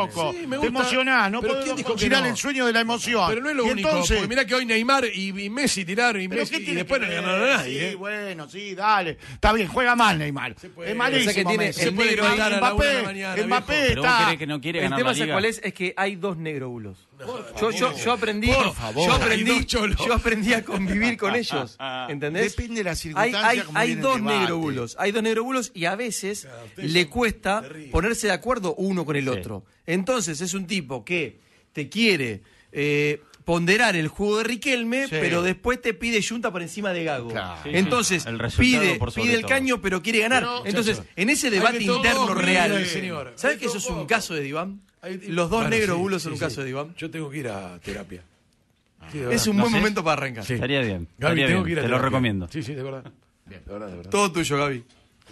loco. Sí, me te gusta. emocionás, no Pero podés ¿quién dijo que conciliar no? el sueño de la emoción. Pero no es lo y único, entonces, porque mirá que hoy Neymar y, y Messi tiraron y, ¿pero Messi, qué y tiene después que no ver? ganaron a nadie. Sí, ¿eh? bueno, sí, dale. Está bien, juega mal Neymar. Es malísimo. O sea que tiene Messi. el negro ahí. a la una de la mañana, Mbappé viejo. Pero vos está... querés que no quiere El ganar tema, la ¿sabes liga. cuál es? Es que hay dos negroulos. Yo, yo, yo aprendí, Por favor. yo Hay aprendí, dos cholos. yo aprendí a convivir con ellos, ¿entendés? Depende de la Hay, circunstancia. hay, como hay viene el dos debate. negrobulos, hay dos negrobulos y a veces ustedes le son cuesta terribles. ponerse de acuerdo uno con el Sí. otro. Entonces es un tipo que te quiere eh, ponderar el juego de Riquelme, Sí. pero después te pide yunta por encima de Gago. Claro. Sí, Entonces sí. El resultado pide, por sobre pide el todo. caño, pero quiere ganar. Pero, Entonces, muchacho, en ese hay debate de todo, interno mire, real, señor. ¿sabes Hay que de eso es todo. un caso de diván? Los dos Bueno, negros sí, bulos sí, en un sí. caso de Iván. Yo tengo que ir a terapia. Sí, de Es verdad. un No buen sé. momento para arrancar. Sí. Estaría bien. Gaby, estaría tengo bien. que ir a Te lo terapia. recomiendo. Sí, sí, de verdad. Bien, de verdad, de verdad. Todo tuyo, Gaby.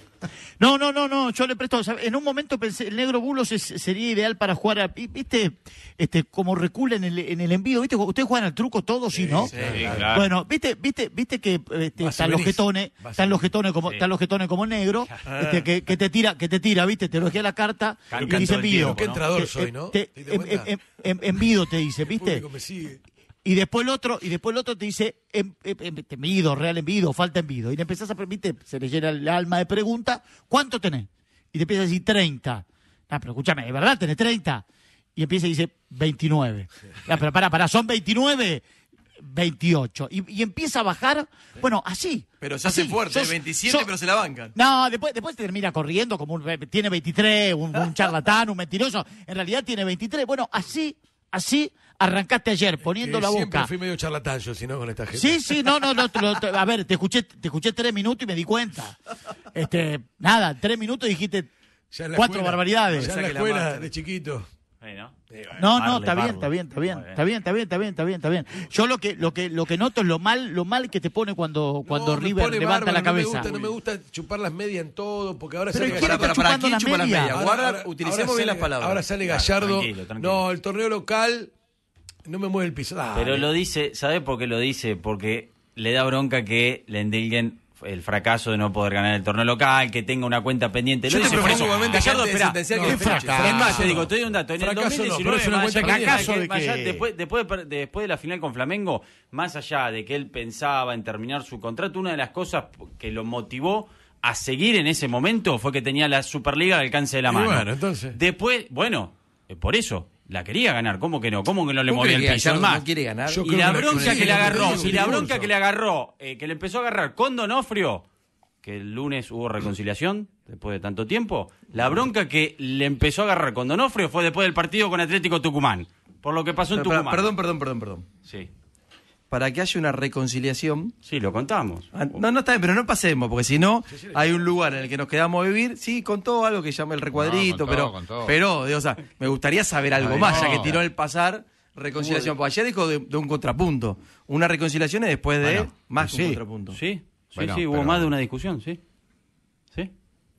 No, no, no, no, yo le presto, ¿sabe? En un momento pensé, el negro Bulos es- sería ideal para jugar a, viste, este, como recula en el, en el envío, viste, ustedes juegan al truco todos, ¿sí, no? Sí, claro. Bueno, viste, viste, viste que este, Vas y están los venís. jetones, Vas y están los venís. jetones como, Sí. están los jetones como negro, este, que, que te tira, que te tira, viste, te elogia la carta Cancan y dice todo el envío. tiempo, Qué ¿no? entrador Te- soy, ¿no? te- ¿Te diste em- cuenta? em- em- envido te dice, El ¿viste? público me sigue. Y después el otro, y después el otro te dice, em, em, em, te envido, real envido, falta envido. Y le empezás a permitir, se le llena el alma de pregunta, ¿cuánto tenés? Y te empieza a decir treinta. Ah, pero escúchame, ¿de verdad tenés treinta? Y empieza y dice veintinueve. Ah, pero pará, pará, ¿son veintinueve? veintiocho. Y, y empieza a bajar, bueno, así. Pero se así. hace fuerte, Sos- veintisiete, sos- pero se la bancan. No, después, después termina corriendo como un, tiene veintitrés, un, un charlatán, un mentiroso. En realidad tiene veintitrés. Bueno, así, así arrancaste ayer, poniendo Que la siempre boca. fui medio charlatán yo, si no, con esta gente. Sí, sí, no, no, no, te lo- te- a ver, te escuché, te escuché tres minutos y me di cuenta. Este, nada, tres minutos dijiste Ya en la cuatro escuela- barbaridades. Ya en la Saque la escuela, máscara. de chiquito. Sí, ¿no? No, no, Parle, está bien, parle. está bien, está bien, Muy bien. está bien, está bien, está bien, está bien, está bien. Yo lo que, lo que, lo que noto es lo mal, lo mal que te pone cuando, cuando No, me River pone levanta bárbaro, la No me, cabeza. gusta, no me gusta chupar las medias en todo, porque ahora Pero sale ¿quién Gallardo. está Para, para, chupando ¿quién la chupa las media? medias? Ahora- Guarda, ahora- utilicemos ahora bien sale- las palabras. Ahora sale Claro, Gallardo. tranquilo, tranquilo. No, el torneo local no me mueve el piso. Dale. Pero lo dice, ¿sabe por qué lo dice? Porque le da bronca que le endilguen el fracaso de no poder ganar el torneo local, que tenga una cuenta pendiente. Lo Yo te dice por propongo eso. igualmente Gallardo, antes de espera. sentenciar No, que es feche. fracaso. Es más, te digo, no. te doy un dato. En el Fracaso no, dos mil diecinueve, pero es una más cuenta allá- pendiente. Fracaso de más allá- que- después, después, de, después de la final con Flamengo, más allá de que él pensaba en terminar su contrato, una de las cosas que lo motivó a seguir en ese momento fue que tenía la Superliga al alcance de la Y mano. bueno, entonces. Después, bueno, eh, por eso. La quería ganar, ¿cómo que no? ¿Cómo que no le ¿Vos movía el crees que piso? Es Gallardo más, no quiere ganar? Yo y creo la que la- bronca sí, que le sí, agarró, sí, y sí, la sí, bronca sí. que le agarró, eh, que le empezó a agarrar con Donofrio, que el lunes hubo reconciliación después de tanto tiempo, la bronca que le empezó a agarrar con Donofrio fue después del partido con Atlético Tucumán, por lo que pasó en Pero, Tucumán. Perdón, perdón, perdón, perdón. Sí, Para que haya una reconciliación. sí, lo contamos. Ah, No, no está bien, pero no pasemos, porque si no, hay un lugar en el que nos quedamos a vivir. Sí, contó algo que llama el recuadrito, No, contó, pero, contó. pero, digo, o sea, me gustaría saber algo Ay, más, no. ya que tiró el pasar, reconciliación. Porque ayer dijo de, de un contrapunto. Una reconciliación es después de Bueno, más que sí. un contrapunto. Sí, sí, Bueno, sí, hubo pero- más de una discusión, sí. Sí.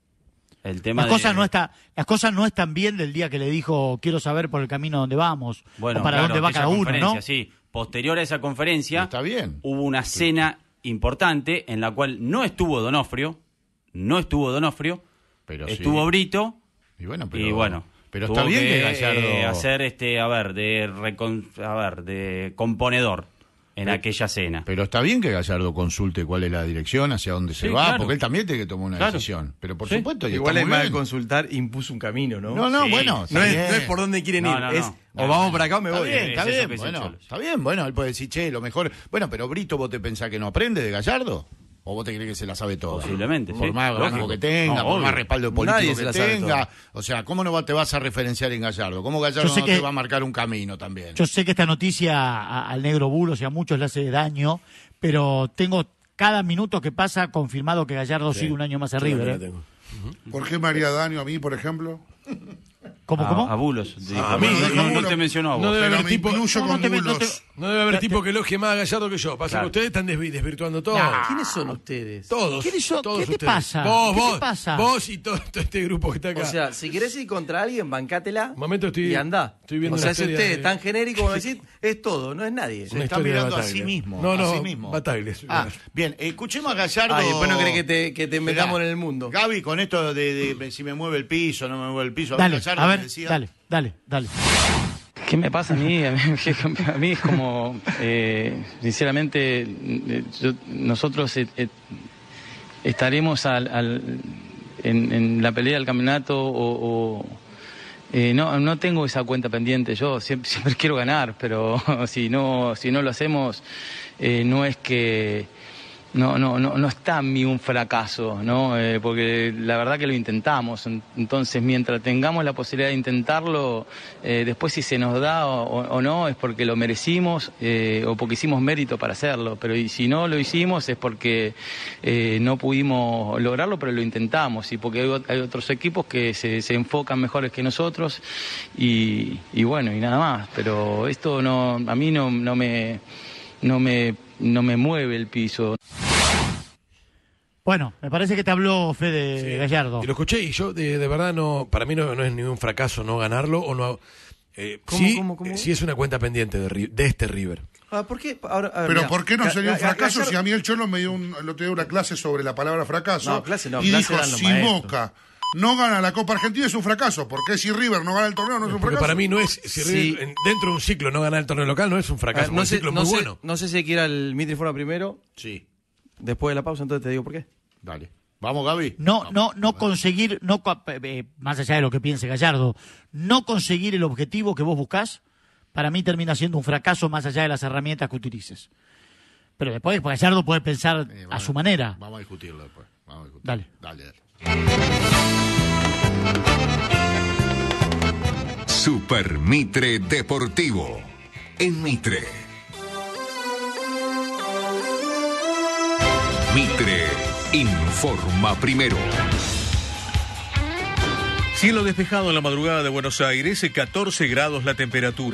El tema Las de- cosas, no está, las cosas no están bien del día que le dijo quiero saber por el camino donde vamos Bueno, o para claro, dónde va aquella cada uno, conferencia, ¿no? Sí, posterior a esa conferencia Está bien. hubo una cena importante en la cual no estuvo Donofrio, no estuvo Donofrio, Pero sí. estuvo Brito Y bueno, pero, y bueno, pero tuvo está bien que, Gallardo. eh, hacer este, a ver, de recon- a ver, de componedor en Pero- aquella cena. Pero está bien que Gallardo consulte cuál es la dirección, hacia dónde se Sí, va, claro. porque él también tiene que tomar una Claro. decisión. Pero por Sí. supuesto, y Igual está es muy más bien. de consultar, impuso un camino, ¿no? No, no, Sí. bueno. No está es, bien. no es por dónde quieren No, ir, no, es no. o vamos para acá o me Está voy. bien, Es está eso bien, que dice el bueno, Cholo. está bien, bueno, él puede decir, che, lo mejor. Bueno, pero Brito, ¿vos te pensás que no aprende de Gallardo? ¿O vos te crees que se la sabe todo? Posiblemente, Por sí. más Lógico. rango que tenga, No, por obvio. más respaldo Nadie político se que la sabe tenga. todo. O sea, ¿cómo no va- te vas a referenciar en Gallardo? ¿Cómo Gallardo Yo sé no que- te va a marcar un camino también? Yo sé que esta noticia a- al negro Bulos y a muchos le hace daño, pero tengo cada minuto que pasa confirmado que Gallardo sigue un año más a Yo River. también ¿eh? la tengo. ¿Por qué me haría daño a mí, por ejemplo? ¿Cómo, A- cómo? A Bulos. dijo. a mí, no, no, no Bulos. te mencionó a vos. No debe Pero haber me tipo, incluyo No, con no te- no te- bulos. no debe haber Te- tipo que elogie más a Gallardo que yo. Pasa Claro. que ustedes están desvi- desvirtuando todo. ¿Quiénes son ustedes? Todos. ¿Quiénes son? todos ¿Qué te ustedes. pasa? Vos, ¿Qué te vos, pasa? vos y todo, todo este grupo que está acá. O sea, si querés ir contra alguien, bancátela Un momento estoy- y andá. estoy viendo o sea, una si historia usted de- es tan genérico como decir, es todo, no es nadie. Se Una está historia de mirando a Bataglia. sí mismo. No, no, a sí mismo. Bataglia. Ah, bien, escuchemos a Gallardo. Ah, y después no querés que te, que te metamos Mirá, en el mundo. Gaby, con esto de, de si me mueve el piso, no me mueve el piso. A ver, Dale, Gallardo a me ver, decía- dale, dale, dale. ¿Qué me pasa a mí? A mí, a mí es como, eh, sinceramente, eh, yo- nosotros eh, eh, estaremos al, al- en, en la pelea del campeonato o... o, eh, no, no tengo esa cuenta pendiente. Yo siempre, siempre quiero ganar, pero si no, si no lo hacemos, eh, no es que no, no, no, no está en mí un fracaso, ¿no? Eh, porque la verdad que lo intentamos. Entonces, mientras tengamos la posibilidad de intentarlo, eh, después si se nos da o, o no, es porque lo merecimos eh, o porque hicimos mérito para hacerlo. Pero y si no lo hicimos es porque eh, no pudimos lograrlo, pero lo intentamos. Y porque hay, hay otros equipos que se, se enfocan mejores que nosotros y, y bueno, y nada más. Pero esto no, a mí no, no me... No me, no me mueve el piso. Bueno, me parece que te habló Fede Sí, Gallardo. Y lo escuché y yo de, de verdad no, para mí no, no es ningún fracaso no ganarlo o no. Eh, ¿Cómo, sí, cómo, cómo? sí es una cuenta pendiente de, Ri- de este River. Ah, ¿por qué? Ahora, a ver, Pero mira, ¿por qué no Ga- sería un Ga- fracaso Gallardo- si a mí el Cholo me dio un, lo dio una clase sobre la palabra fracaso? No, clase no, y clase dijo, eran los si maestros. Boca no gana la Copa Argentina es un fracaso. ¿Por qué si River no gana el torneo no es un Porque fracaso? para mí no es, si Sí. River, en- dentro de un ciclo no ganar el torneo local no es un fracaso, Ah, porque no el sé, ciclo es no muy sé- bueno. no sé si hay que ir al Mitri Forma primero. Sí. Después de la pausa, entonces te digo por qué. Dale. Vamos, Gaby. No, no, no conseguir, no co- eh, más allá de lo que piense Gallardo, no conseguir el objetivo que vos buscás, para mí termina siendo un fracaso más allá de las herramientas que utilices. Pero después Gallardo puede pensar Eh, a vamos- su manera. Vamos a discutirlo después. Vamos a discutirlo. Dale. Dale, dale. Super Mitre Deportivo. En Mitre. Mitre informa primero. Cielo despejado en la madrugada de Buenos Aires, catorce grados la temperatura.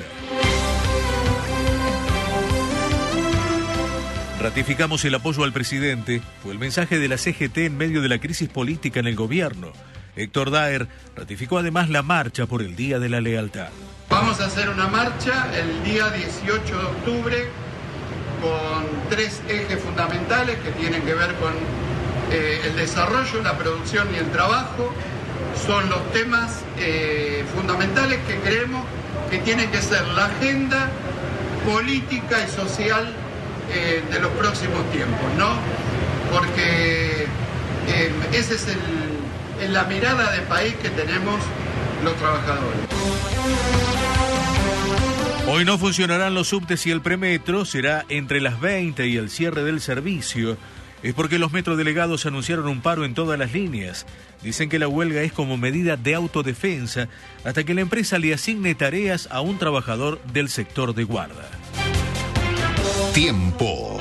Ratificamos el apoyo al presidente, fue el mensaje de la C G T en medio de la crisis política en el gobierno. Héctor Daer ratificó además la marcha por el Día de la Lealtad. Vamos a hacer una marcha el día dieciocho de octubre con tres ejes fundamentales que tienen que ver con eh, el desarrollo, la producción y el trabajo. Son los temas eh, fundamentales que creemos que tiene que ser la agenda política y social eh, de los próximos tiempos, ¿no? Porque eh, ese es el, el- la mirada de país que tenemos los trabajadores. Hoy no funcionarán los subtes y el premetro, será entre las veinte y el cierre del servicio. Es porque los metrodelegados anunciaron un paro en todas las líneas. Dicen que la huelga es como medida de autodefensa hasta que la empresa le asigne tareas a un trabajador del sector de guarda. Tiempo.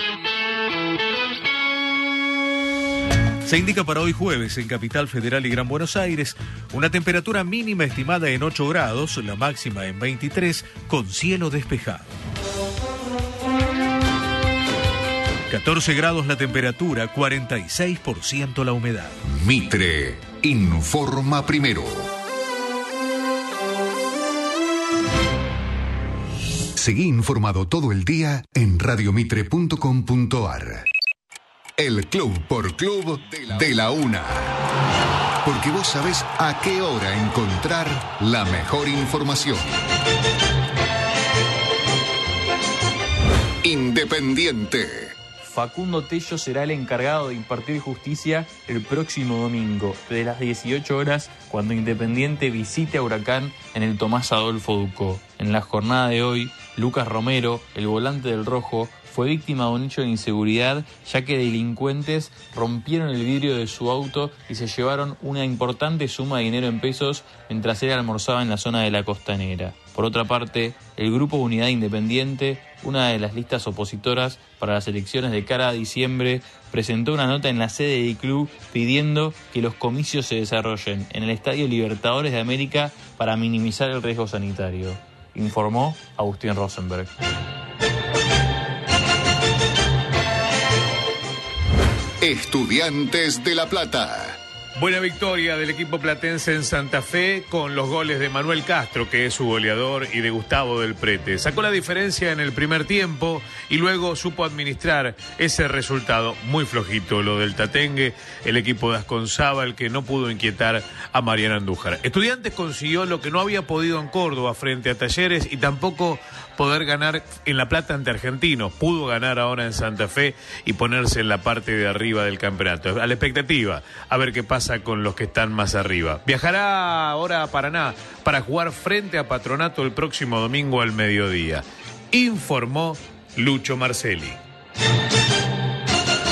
Se indica para hoy jueves en Capital Federal y Gran Buenos Aires una temperatura mínima estimada en ocho grados, la máxima en veintitrés, con cielo despejado. catorce grados la temperatura, cuarenta y seis por ciento la humedad. Mitre informa primero. Seguí informado todo el día en radiomitre punto com punto ar. El Club por Club de la Una. Porque vos sabés a qué hora encontrar la mejor información. Independiente. Facundo Tello será el encargado de impartir justicia el próximo domingo, de las dieciocho horas, cuando Independiente visite a Huracán en el Tomás Adolfo Ducó. En la jornada de hoy, Lucas Romero, el volante del Rojo, fue víctima de un hecho de inseguridad, ya que delincuentes rompieron el vidrio de su auto y se llevaron una importante suma de dinero en pesos mientras él almorzaba en la zona de la Costanera. Por otra parte, el Grupo Unidad Independiente, una de las listas opositoras para las elecciones de cara a diciembre, presentó una nota en la sede del club pidiendo que los comicios se desarrollen en el Estadio Libertadores de América para minimizar el riesgo sanitario, informó Agustín Rosenberg. Estudiantes de La Plata. Buena victoria del equipo platense en Santa Fe con los goles de Manuel Castro, que es su goleador, y de Gustavo del Prete. Sacó la diferencia en el primer tiempo y luego supo administrar ese resultado. Muy flojito lo del Tatengue, el equipo de Asconzábal, que no pudo inquietar a Mariano Andújar. Estudiantes consiguió lo que no había podido en Córdoba frente a Talleres y tampoco poder ganar en La Plata ante Argentinos. Pudo ganar ahora en Santa Fe y ponerse en la parte de arriba del campeonato. A la expectativa, a ver qué pasa con los que están más arriba. Viajará ahora a Paraná para jugar frente a Patronato el próximo domingo al mediodía. Informó Lucho Marcelli.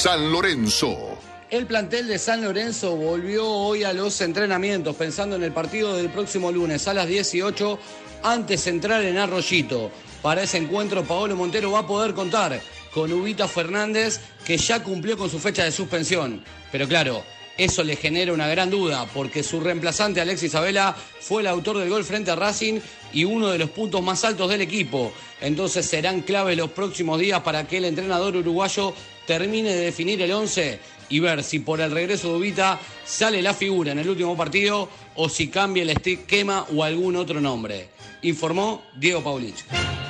San Lorenzo. El plantel de San Lorenzo volvió hoy a los entrenamientos pensando en el partido del próximo lunes a las dieciocho ante Central en Arroyito. Para ese encuentro, Paolo Montero va a poder contar con Ubita Fernández, que ya cumplió con su fecha de suspensión. Pero claro, eso le genera una gran duda, porque su reemplazante Alexis Abela fue el autor del gol frente a Racing y uno de los puntos más altos del equipo. Entonces serán clave los próximos días para que el entrenador uruguayo termine de definir el once y ver si por el regreso de Ubita sale la figura en el último partido o si cambia el esquema o algún otro nombre. Informó Diego Paulich.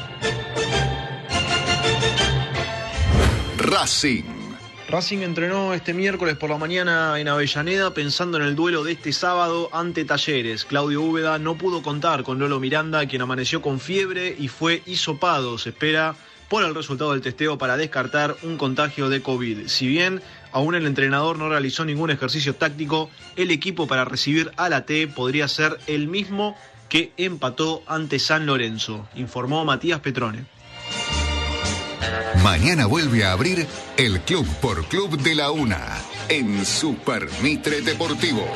Racing. Racing entrenó este miércoles por la mañana en Avellaneda pensando en el duelo de este sábado ante Talleres. Claudio Úbeda no pudo contar con Lolo Miranda, quien amaneció con fiebre y fue hisopado. Se espera por el resultado del testeo para descartar un contagio de COVID. Si bien aún el entrenador no realizó ningún ejercicio táctico, el equipo para recibir a la T podría ser el mismo que empató ante San Lorenzo, informó Matías Petrone. Mañana vuelve a abrir el Club por Club de la Una en Super Mitre Deportivo.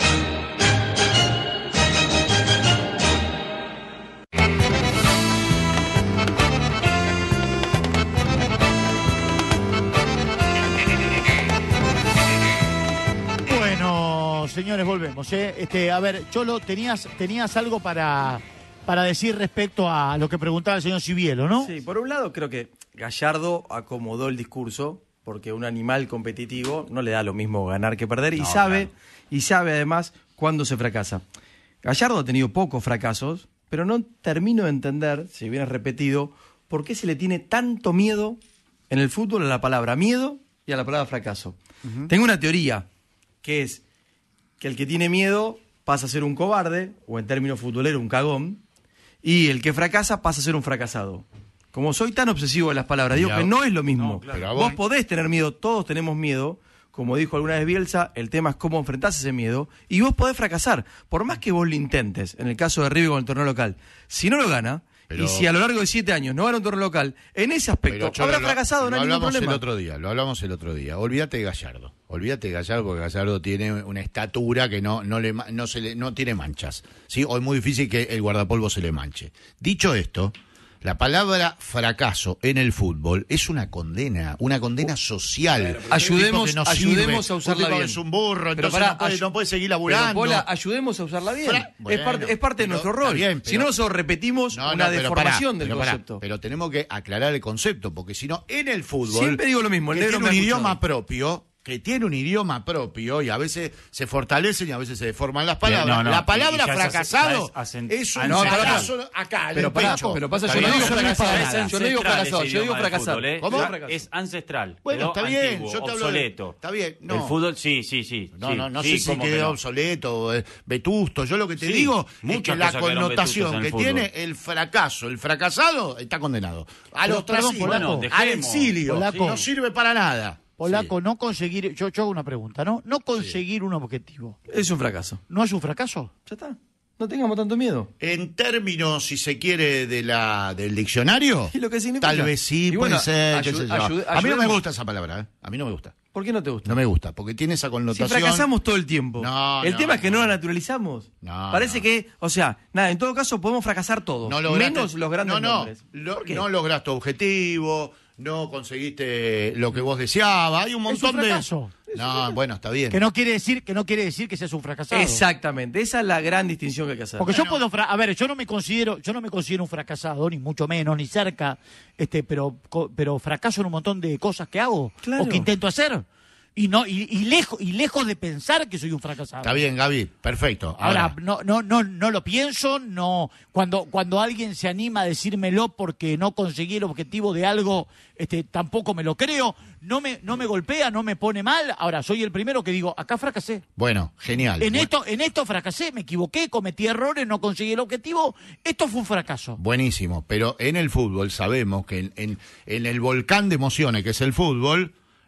Bueno, señores, volvemos. ¿eh? Este, a ver, Cholo, tenías, tenías algo para, para decir respecto a lo que preguntaba el señor Civielo, ¿no? Sí, por un lado creo que Gallardo acomodó el discurso, porque un animal competitivo no le da lo mismo ganar que perder, y no, sabe, claro. y sabe además cuándo se fracasa. Gallardo ha tenido pocos fracasos, pero no termino de entender, si bien es repetido, por qué se le tiene tanto miedo en el fútbol a la palabra miedo y a la palabra fracaso. Uh-huh. Tengo una teoría, que es que el que tiene miedo pasa a ser un cobarde, o en términos futboleros un cagón, y el que fracasa pasa a ser un fracasado. Como soy tan obsesivo de las palabras, digo ya, que no es lo mismo. No, claro. Vos podés tener miedo, todos tenemos miedo. Como dijo alguna vez Bielsa, el tema es cómo enfrentás ese miedo. Y vos podés fracasar, por más que vos lo intentes. En el caso de River con el torneo local. Si no lo gana, pero, y si a lo largo de siete años no gana un torneo local, en ese aspecto Cholo, habrá fracasado, lo, no hay ningún problema. El otro día, lo hablamos el otro día. Olvídate de Gallardo. Olvídate de Gallardo, porque Gallardo tiene una estatura que no, no, le, no, se le, no tiene manchas. ¿Sí? O es muy difícil que el guardapolvo se le manche. Dicho esto, la palabra fracaso en el fútbol es una condena, una condena social. Ayudemos, no ayudemos sirve, a usarla bien. Es un burro, pero entonces para, no, puede, no puede seguir laburando. Pero, Pola, ayudemos a usarla bien. Fra bueno, es parte, es parte de nuestro rol. Bien, pero, si no, nosotros repetimos no, una no, deformación pará, del pero concepto. Pará, pero tenemos que aclarar el concepto, porque si no, en el fútbol... Siempre digo lo mismo, el negro tiene un idioma propio... que tiene un idioma propio y a veces se fortalecen y a veces se deforman las palabras. No, no, la palabra fracasado es, es un no, fracaso acá, pero, pero, pecho. pero pasa, yo no digo fracasado, yo no digo fracasado, yo digo fracasado. ¿eh? ¿Cómo? Es ancestral. Bueno, está bien, antiguo, yo te hablo obsoleto. De, está bien, no. El fútbol, sí, sí, sí. No, sí, no, no sí, sé si quedó no. obsoleto, eh, vetusto. Yo lo que te sí, digo es que la connotación que el tiene el fracaso, el fracasado, está condenado. A los ostracismo, al exilio, no sirve para nada. Polaco, sí. no conseguir, yo, yo hago una pregunta, ¿no? No conseguir sí. un objetivo. Es un fracaso. ¿No es un fracaso? Ya está. No tengamos tanto miedo. En términos, si se quiere, de la del diccionario, ¿y lo que significa? Tal vez sí, y puede bueno, ser. Qué sé yo. Ayud, a mí no me gusta esa palabra, ¿eh? A mí no me gusta. ¿Por qué no te gusta? No me gusta, porque tiene esa connotación. Si fracasamos todo el tiempo. No, el no, tema es que no, no la naturalizamos. No, Parece no. que, o sea, nada, en todo caso podemos fracasar todos. No lograste, menos los grandes no, no, nombres. Lo, no lograste tu objetivo. No conseguiste lo que vos deseabas. Hay un montón es un fracaso. de. No, bueno, está bien. Que no quiere decir que no quiere decir que seas un fracasado. Exactamente, esa es la gran distinción que hay que hacer. Porque bueno. yo puedo, fra a ver, yo no me considero, yo no me considero un fracasado, ni mucho menos, ni cerca, este, pero, pero fracaso en un montón de cosas que hago claro. o que intento hacer. Y no y, y lejos y lejos de pensar que soy un fracasado. Está bien, Gaby, perfecto. Ahora, Ahora no no no no lo pienso, no cuando cuando alguien se anima a decírmelo porque no conseguí el objetivo de algo, este tampoco me lo creo, no me no me golpea, no me pone mal. Ahora, soy el primero que digo, acá fracasé. Bueno, genial. En bueno. esto en esto fracasé, me equivoqué, cometí errores, no conseguí el objetivo, esto fue un fracaso. Buenísimo, pero en el fútbol sabemos que en en, en el volcán de emociones que es el fútbol,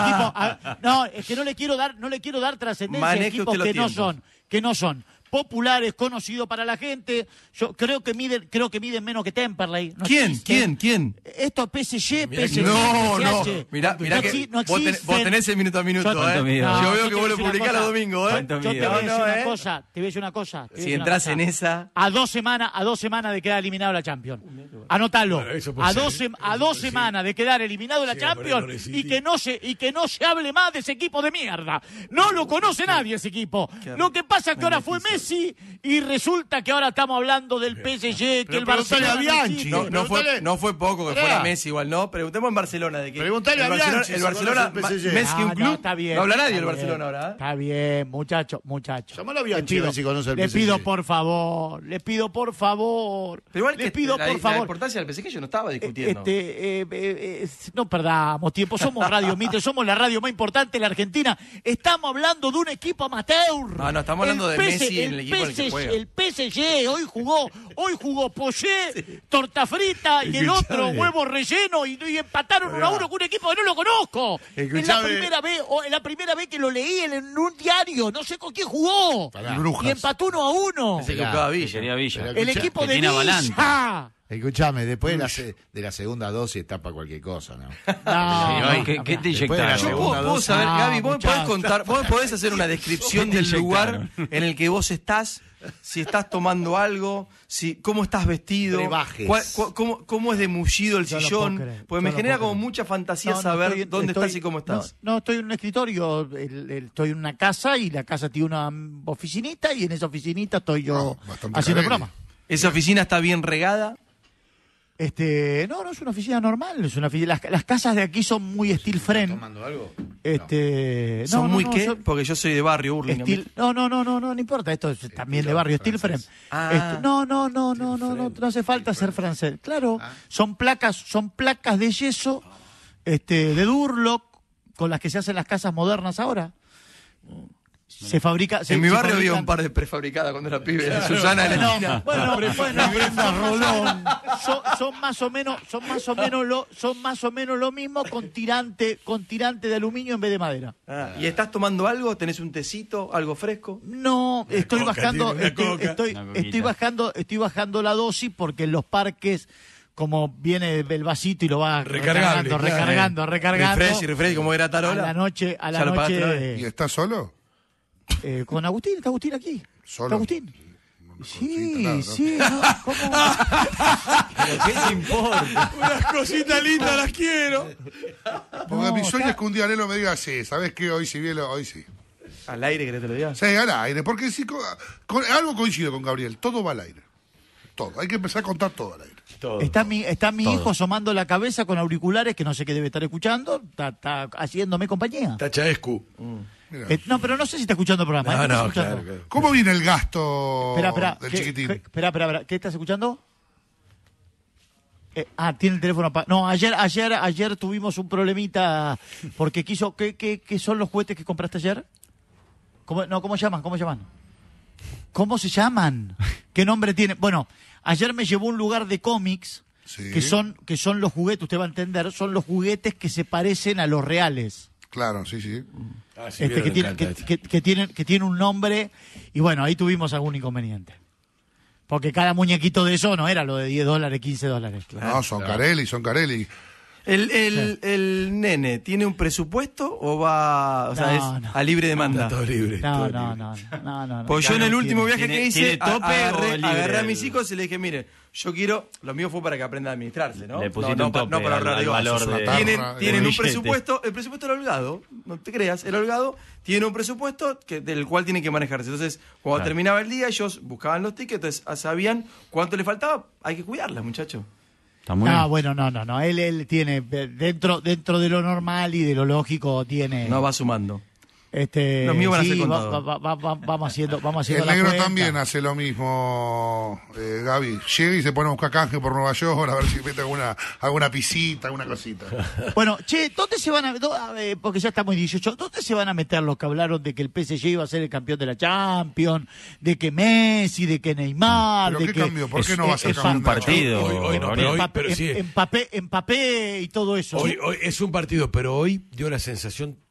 equipos, a, no, es que no le quiero dar, no le quiero dar trascendencia a equipos que no son, que no son populares, conocido para la gente. Yo creo que miden, creo que miden menos que Temperley. No ¿Quién? existen. ¿Quién? ¿Quién? Esto P S G, Mirá P S G. que- no, P S G. no. Mirá, mirá No que exi- no vos, tenés, existen. vos tenés el minuto a minuto, Yo- ¿eh? No, yo veo yo que te vos voy lo a decir una publicás cosa. los domingos, ¿eh? Yo te voy a No, decir no, una ¿eh? cosa, te voy a decir una cosa. te voy a Si decir una entras cosa. en esa... A dos semanas, a dos semanas de quedar eliminado de la Champions. Anótalo. Bueno, eso puede a ser, dos, ¿eh? sem- a dos semanas de quedar eliminado de la Sí, Champions pero no y que no se y que no se hable más de ese equipo de mierda. No lo conoce nadie ese equipo. Lo que pasa es que ahora fue Messi y resulta que ahora estamos hablando del P S G, que Pero el preguntale Barcelona a no Bianchi. existe. No, no, fue, Preguntale- no fue poco que Pará. fuera Messi igual, ¿no? Preguntemos en Barcelona de que Preguntale el a Barcelona, Bianchi el si Barcelona conoce el P S G. Messi que un No, club, no, está bien, no habla nadie está del bien. Barcelona ahora, ¿eh? Está bien, muchacho, muchacho. Llamalo a Bianchi Le a ver pido, si conoce el le P S G. pido por favor, le pido por favor. Pero igual le que pido la, por la favor. importancia del P S G yo no estaba discutiendo. Este, eh, eh, eh, no perdamos tiempo, somos Radio Mitre, somos la radio más importante de la Argentina. Estamos hablando de un equipo amateur. No, no, estamos hablando de P S Messi en el equipo en el que P S G, juega. El P S G hoy jugó, hoy jugó Poché, torta frita y el otro Escuchame. huevo relleno y, y empataron uno a uno con un equipo que no lo conozco. Es la Escuchame. primera vez, o es la primera vez que lo leí en, en un diario, no sé con quién jugó. Brujas. Y empató uno a uno. Pensé que buscaba Villa. Quería Villa. El equipo que de tiene a Balanta. Villa. Escuchame, después de la, se- de la segunda dosis tapa cualquier cosa, ¿no? No, Sí, ¿qué- qué te Después de la inyectaron? Yo segunda puedo, puedo dosis- saber, No, Gaby, vos me podés muchacho. contar, vos me podés hacer una descripción ¿Qué te del lugar inyectaron? en el que vos estás, si estás tomando algo, si cómo estás vestido, Brebajes. cuál- cu- cómo, cómo es de mullido el Yo no sillón, puedo creer, porque yo me no genera puedo como creer. mucha fantasía No, no, saber estoy- dónde estoy- estás y cómo estás. No, no, estoy en un escritorio, el- el- estoy en una casa y la casa tiene una mm, oficinita y en esa oficinita estoy yo Ah, bastante haciendo carelli. programa. Esa oficina está bien regada. Este, no, no es una oficina normal, es una oficina, las, las casas de aquí son muy steel frame. ¿Tomando algo? Este, no, ¿Son no, muy no, qué? son Porque yo soy de barrio, Hurlingham. steel- no, no, no, no, no, no importa, esto es también de barrio, steel frame. Ah. Este, no, no, no, no, no, no, no hace falta ser francés. Claro, son placas, son placas de yeso, este, de Durlock, con las que se hacen las casas modernas ahora. Se fabrica. se- En mi se barrio había fabrican- un par de prefabricadas cuando era pibe. Susana de la No, esquina. bueno, bueno, Rolón. Son, son más o menos, son más o menos lo, son más o menos lo mismo con tirante, con tirante de aluminio en vez de madera. Ah, ¿y estás tomando algo? ¿Tenés un tecito? ¿Algo fresco? No, estoy coca, bajando, tiene una estoy, coca. estoy, Una coquita. estoy bajando, estoy bajando la dosis porque en los parques, como viene el vasito y lo va Recargable, recargando, claro. recargando, recargando. Refresh y refresh, como era A Tarola. la noche, a la Ya lo pagaste una noche, ¿Y estás solo? eh, con Agustín, está Agustín aquí. ¿Solo? ¿Está Agustín? Sí, nada, ¿no? sí, no, ¿cómo? ¿Qué te importa? Unas cositas lindas las quiero. Porque No, mi sueño está- es que un día Nelo me diga, sí, ¿sabes qué? Hoy sí, bien, hoy sí. Al aire, ¿querés que te lo diga? Sí, al aire, porque sí, co- con- algo coincido con Gabriel, todo va al aire. Todo, hay que empezar a contar todo al aire. Está mi, está mi Todo. hijo asomando la cabeza con auriculares que no sé qué debe estar escuchando, está, está haciéndome compañía. Tachaescu. Mira. Eh, no, pero no sé si está escuchando el programa. No, ¿eh? ¿Qué no, está escuchando? claro, claro. ¿Cómo viene el gasto Espera, espera. del ¿qué- chiquitín? qué- Espera, espera, espera. ¿Qué estás escuchando? Eh, ah, tiene el teléfono apagado. No, ayer, ayer, ayer tuvimos un problemita porque quiso. ¿Qué, qué, qué son los juguetes que compraste ayer? ¿Cómo, no, ¿cómo llaman? ¿Cómo llaman? ¿Cómo se llaman? ¿Qué nombre tienen? Bueno, ayer me llevó a un lugar de cómics Sí. que son que son los juguetes, usted va a entender, son los juguetes que se parecen a los reales. Claro, sí, sí. Ah, sí, Este, bien, que, me tienen, encanta que, que- que tienen, que tienen un nombre y bueno, ahí tuvimos algún inconveniente. Porque cada muñequito de eso no era lo de diez dólares, quince dólares. No, son Carelli, son Carelli. ¿El, el, el nene tiene un presupuesto o va o sea, No, es no. a libre demanda? Todo libre. No, todo no, libre. no, no, no, no. Porque yo en el último viaje ¿Tiene- que hice, tiene a- tope o agarré, libre agarré a el- mis hijos y le dije, mire, yo quiero, lo mío fue para que aprenda a administrarse, ¿no? Le pusiste no, no, un pa- tope no para al- ahorrar, al digo, valor sos una de- tarra, Tienen, de tienen un billete. presupuesto, el presupuesto era holgado, no te creas, era holgado, tiene un presupuesto que, del cual tienen que manejarse. Entonces, cuando Claro. terminaba el día, ellos buscaban los tickets, entonces sabían cuánto le faltaba, hay que cuidarlas, muchachos. Está muy No, bien. bueno, no, no, no. Él, él tiene, dentro, dentro de lo normal y de lo lógico, tiene. No va sumando. Este, Los míos van a sí, ser va- contados. va- va- va- vamos haciendo, vamos haciendo El la negro cuenta. también hace lo mismo, eh, Gaby. Llega y se pone a buscar canje por Nueva York a ver si mete alguna, alguna pisita, alguna cosita. Bueno, che, ¿dónde se van a, do- a ver, porque ya estamos en dieciocho, ¿dónde se van a meter los que hablaron de que el P S G iba a ser el campeón de la Champions, de que Messi, de que Neymar, ¿Pero de qué que cambió? ¿Por qué no va a ser es campeón un de la partido. Champions? Hoy, hoy no, Gabriel. pero hoy, Mbappé, pero sí. Mbappé, Mbappé y todo eso? Hoy, hoy es un partido, pero hoy dio la sensación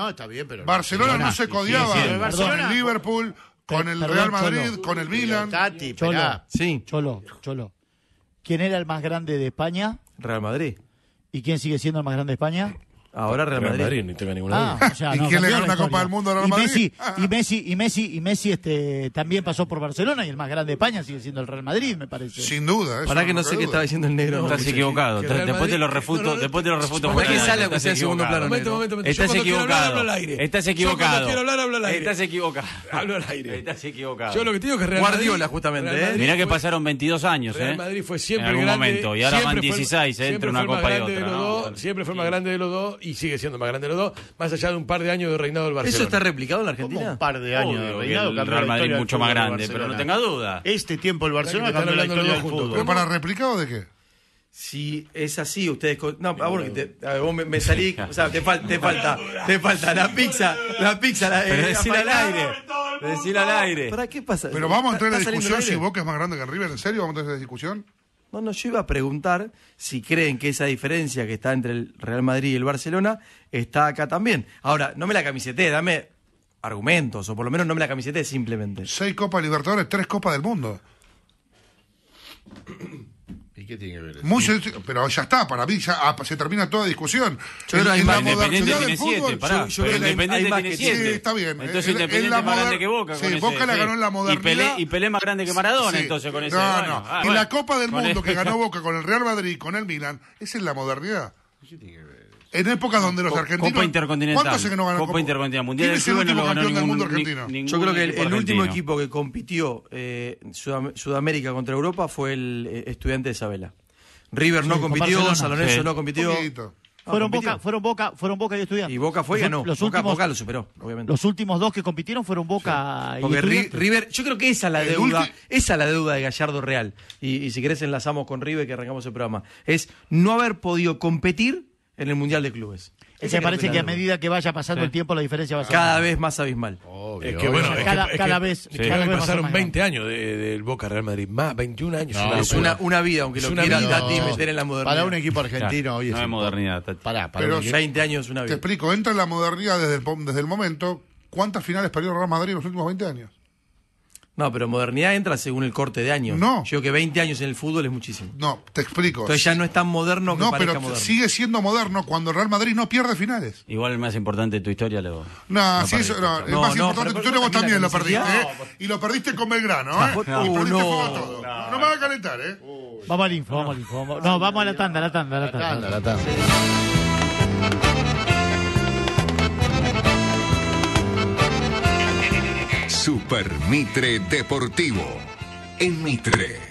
no, está bien, pero... Barcelona no se codiaba con el Liverpool, con el Perdón, Real Madrid, Cholo. con el Milan. Tati, Cholo, esperá. Sí, Cholo, Cholo. ¿Quién era el más grande de España? Real Madrid. ¿Y quién sigue siendo el más grande de España? Ahora Real Real Madrid. Madrid, ni tenga ninguna Ah, duda. o sea, ¿Y no, quién le cambió ganó la una Copa historia. del Mundo al Real y Madrid? Messi, y Messi, y Messi, y Messi este, también pasó por Barcelona y el más grande de España sigue siendo el Real Madrid, me parece. Sin duda. eso Para que no cabe sé qué duda. estaba diciendo el negro. Estás No, equivocado. que Real Después Madrid- te lo refuto. no, no, Después te lo refuto. ¿Para qué fuera de sale aire. aunque sea en Estás segundo equivocado. plano, Momento, negro? momento, momento. Yo Estás cuando quiero hablar, equivocado. hablo al aire. Estás Yo equivocado. cuando quiero hablar, hablo al aire. Estás equivocado. Hablo al aire. Estás equivocado. Yo lo que te digo es que Real Guardiola, Madrid- justamente, Real ¿eh? Madrid Mirá que fue- pasaron veintidós años, ¿eh? Real Madrid fue siempre en algún grande, momento. Y ahora van siempre fue- dieciséis, ¿eh? siempre Entre una fue el más copa y grande de otra. los ¿no? dos, siempre fue el más grande de los dos y sigue siendo el más grande de los dos, más allá de un par de años de reinado del Barcelona. ¿Eso está replicado en la Como Argentina? un par de años Obvio de que reinado el cambió Real la Madrid historia del mucho más fútbol grande, Barcelona. pero no tenga duda. Este tiempo el Barcelona Están cambió la hablando historia los del dos juntos. ¿Pero fútbol. para replicado de qué? Si es así, ustedes... co- No, ah, bueno, que te, a ver, vos me, me salí... O sea, te, fal- te falta... Te falta la pizza, la pizza... La, Pero eh, decilo al la- aire. Decilo al aire. ¿Para qué pasa? Pero vamos a entrar en la ¿Está saliendo discusión al si aire? Boca es más grande que River. ¿En serio vamos a entrar en esa discusión? No, no, yo iba a preguntar si creen que esa diferencia que está entre el Real Madrid y el Barcelona está acá también. Ahora, no me la camisete, dame argumentos, o por lo menos no me la camisete simplemente. Seis Copas Libertadores, tres Copas del Mundo. ¿Y qué tiene que ver eso? Muy sencillo, pero ya está, para mí ya ah, se termina toda discusión. Yo creo que hay En la más- Independiente modernidad tiene del fútbol, siete, pará. yo- yo Pero creo que hay- Independiente hay más tiene que siete. Sí, está bien. Entonces En la- Independiente en la es más grande moder- que Boca. sí, con Boca ese, la sí. ganó en la Y modernidad. Pelé, y Pelé más grande que Maradona, Sí. entonces con ese. No, bueno, no. ah, y bueno. la Copa del Con Mundo el- que ganó Boca con el Real Madrid y con el Milan, esa es la modernidad. En épocas donde los Co- argentinos. Copa Intercontinental. ¿Cuánto hace que no ganan Copa Intercontinental. Mundial ¿Quién de es el Clubes no último lo ganó campeón del ningún- mundo ni- argentino? ningún Yo creo que el, equipo el último argentino. equipo que compitió eh, Sudam- Sudamérica contra Europa fue el eh, Estudiante de Isabela. River no Sí, con compitió, Barcelona. San Lorenzo Sí. no compitió. Poquito. No, Fueron compitió. Boca, fueron Boca, fueron Boca y Estudiantes. Y Boca fue y Los- ganó. Los Boca, últimos, Boca lo superó, obviamente. los últimos dos que compitieron fueron Boca y Porque Ri- Estudiantes. River, yo creo que esa es la El deuda, ulti- esa es la deuda de Gallardo Real. Y, y si querés enlazamos con River que arrancamos el programa. Es no haber podido competir en el Mundial de Clubes. Esa Me creo parece es que la a deuda. medida que vaya pasando el tiempo la diferencia va a ser Cada vez más abismal. Es que bueno, es que- cada, es que- cada vez, es que cada vez va a ser pasaron más veinte años de- del Boca Real Madrid, más veintiún años. No, Es una, una vida, aunque Es lo una quiera vida. Tati No. meter en la modernidad. Para un equipo argentino hoy es No hay un- modernidad. Tati. Pará, para Pero un equipo- veinte años es una Te vida. explico, entra en la modernidad desde el, po- desde el momento. ¿Cuántas finales perdió el Real Madrid en los últimos veinte años? No, pero modernidad entra según el corte de años. No. Yo creo que veinte años en el fútbol es muchísimo. No, te explico. Entonces ya no es tan moderno que No, parezca pero moderno. sigue siendo moderno cuando el Real Madrid no pierde finales. Igual el más importante de tu historia lo. No, lo sí, eso, perdiste, no, chavo. es No, más no, importante pero- tu historia, vos pero también lo la perdiste, camiseta- ¿eh? Y lo perdiste con Belgrano, ¿eh? No, y perdiste no. fuego a todo. No, me va a calentar, ¿eh? Vamos al info, vamos al info. vamos- No, vamos a la tanda, a la tanda, a la tanda. Tanda, la tanda. Super Mitre Deportivo. En Mitre.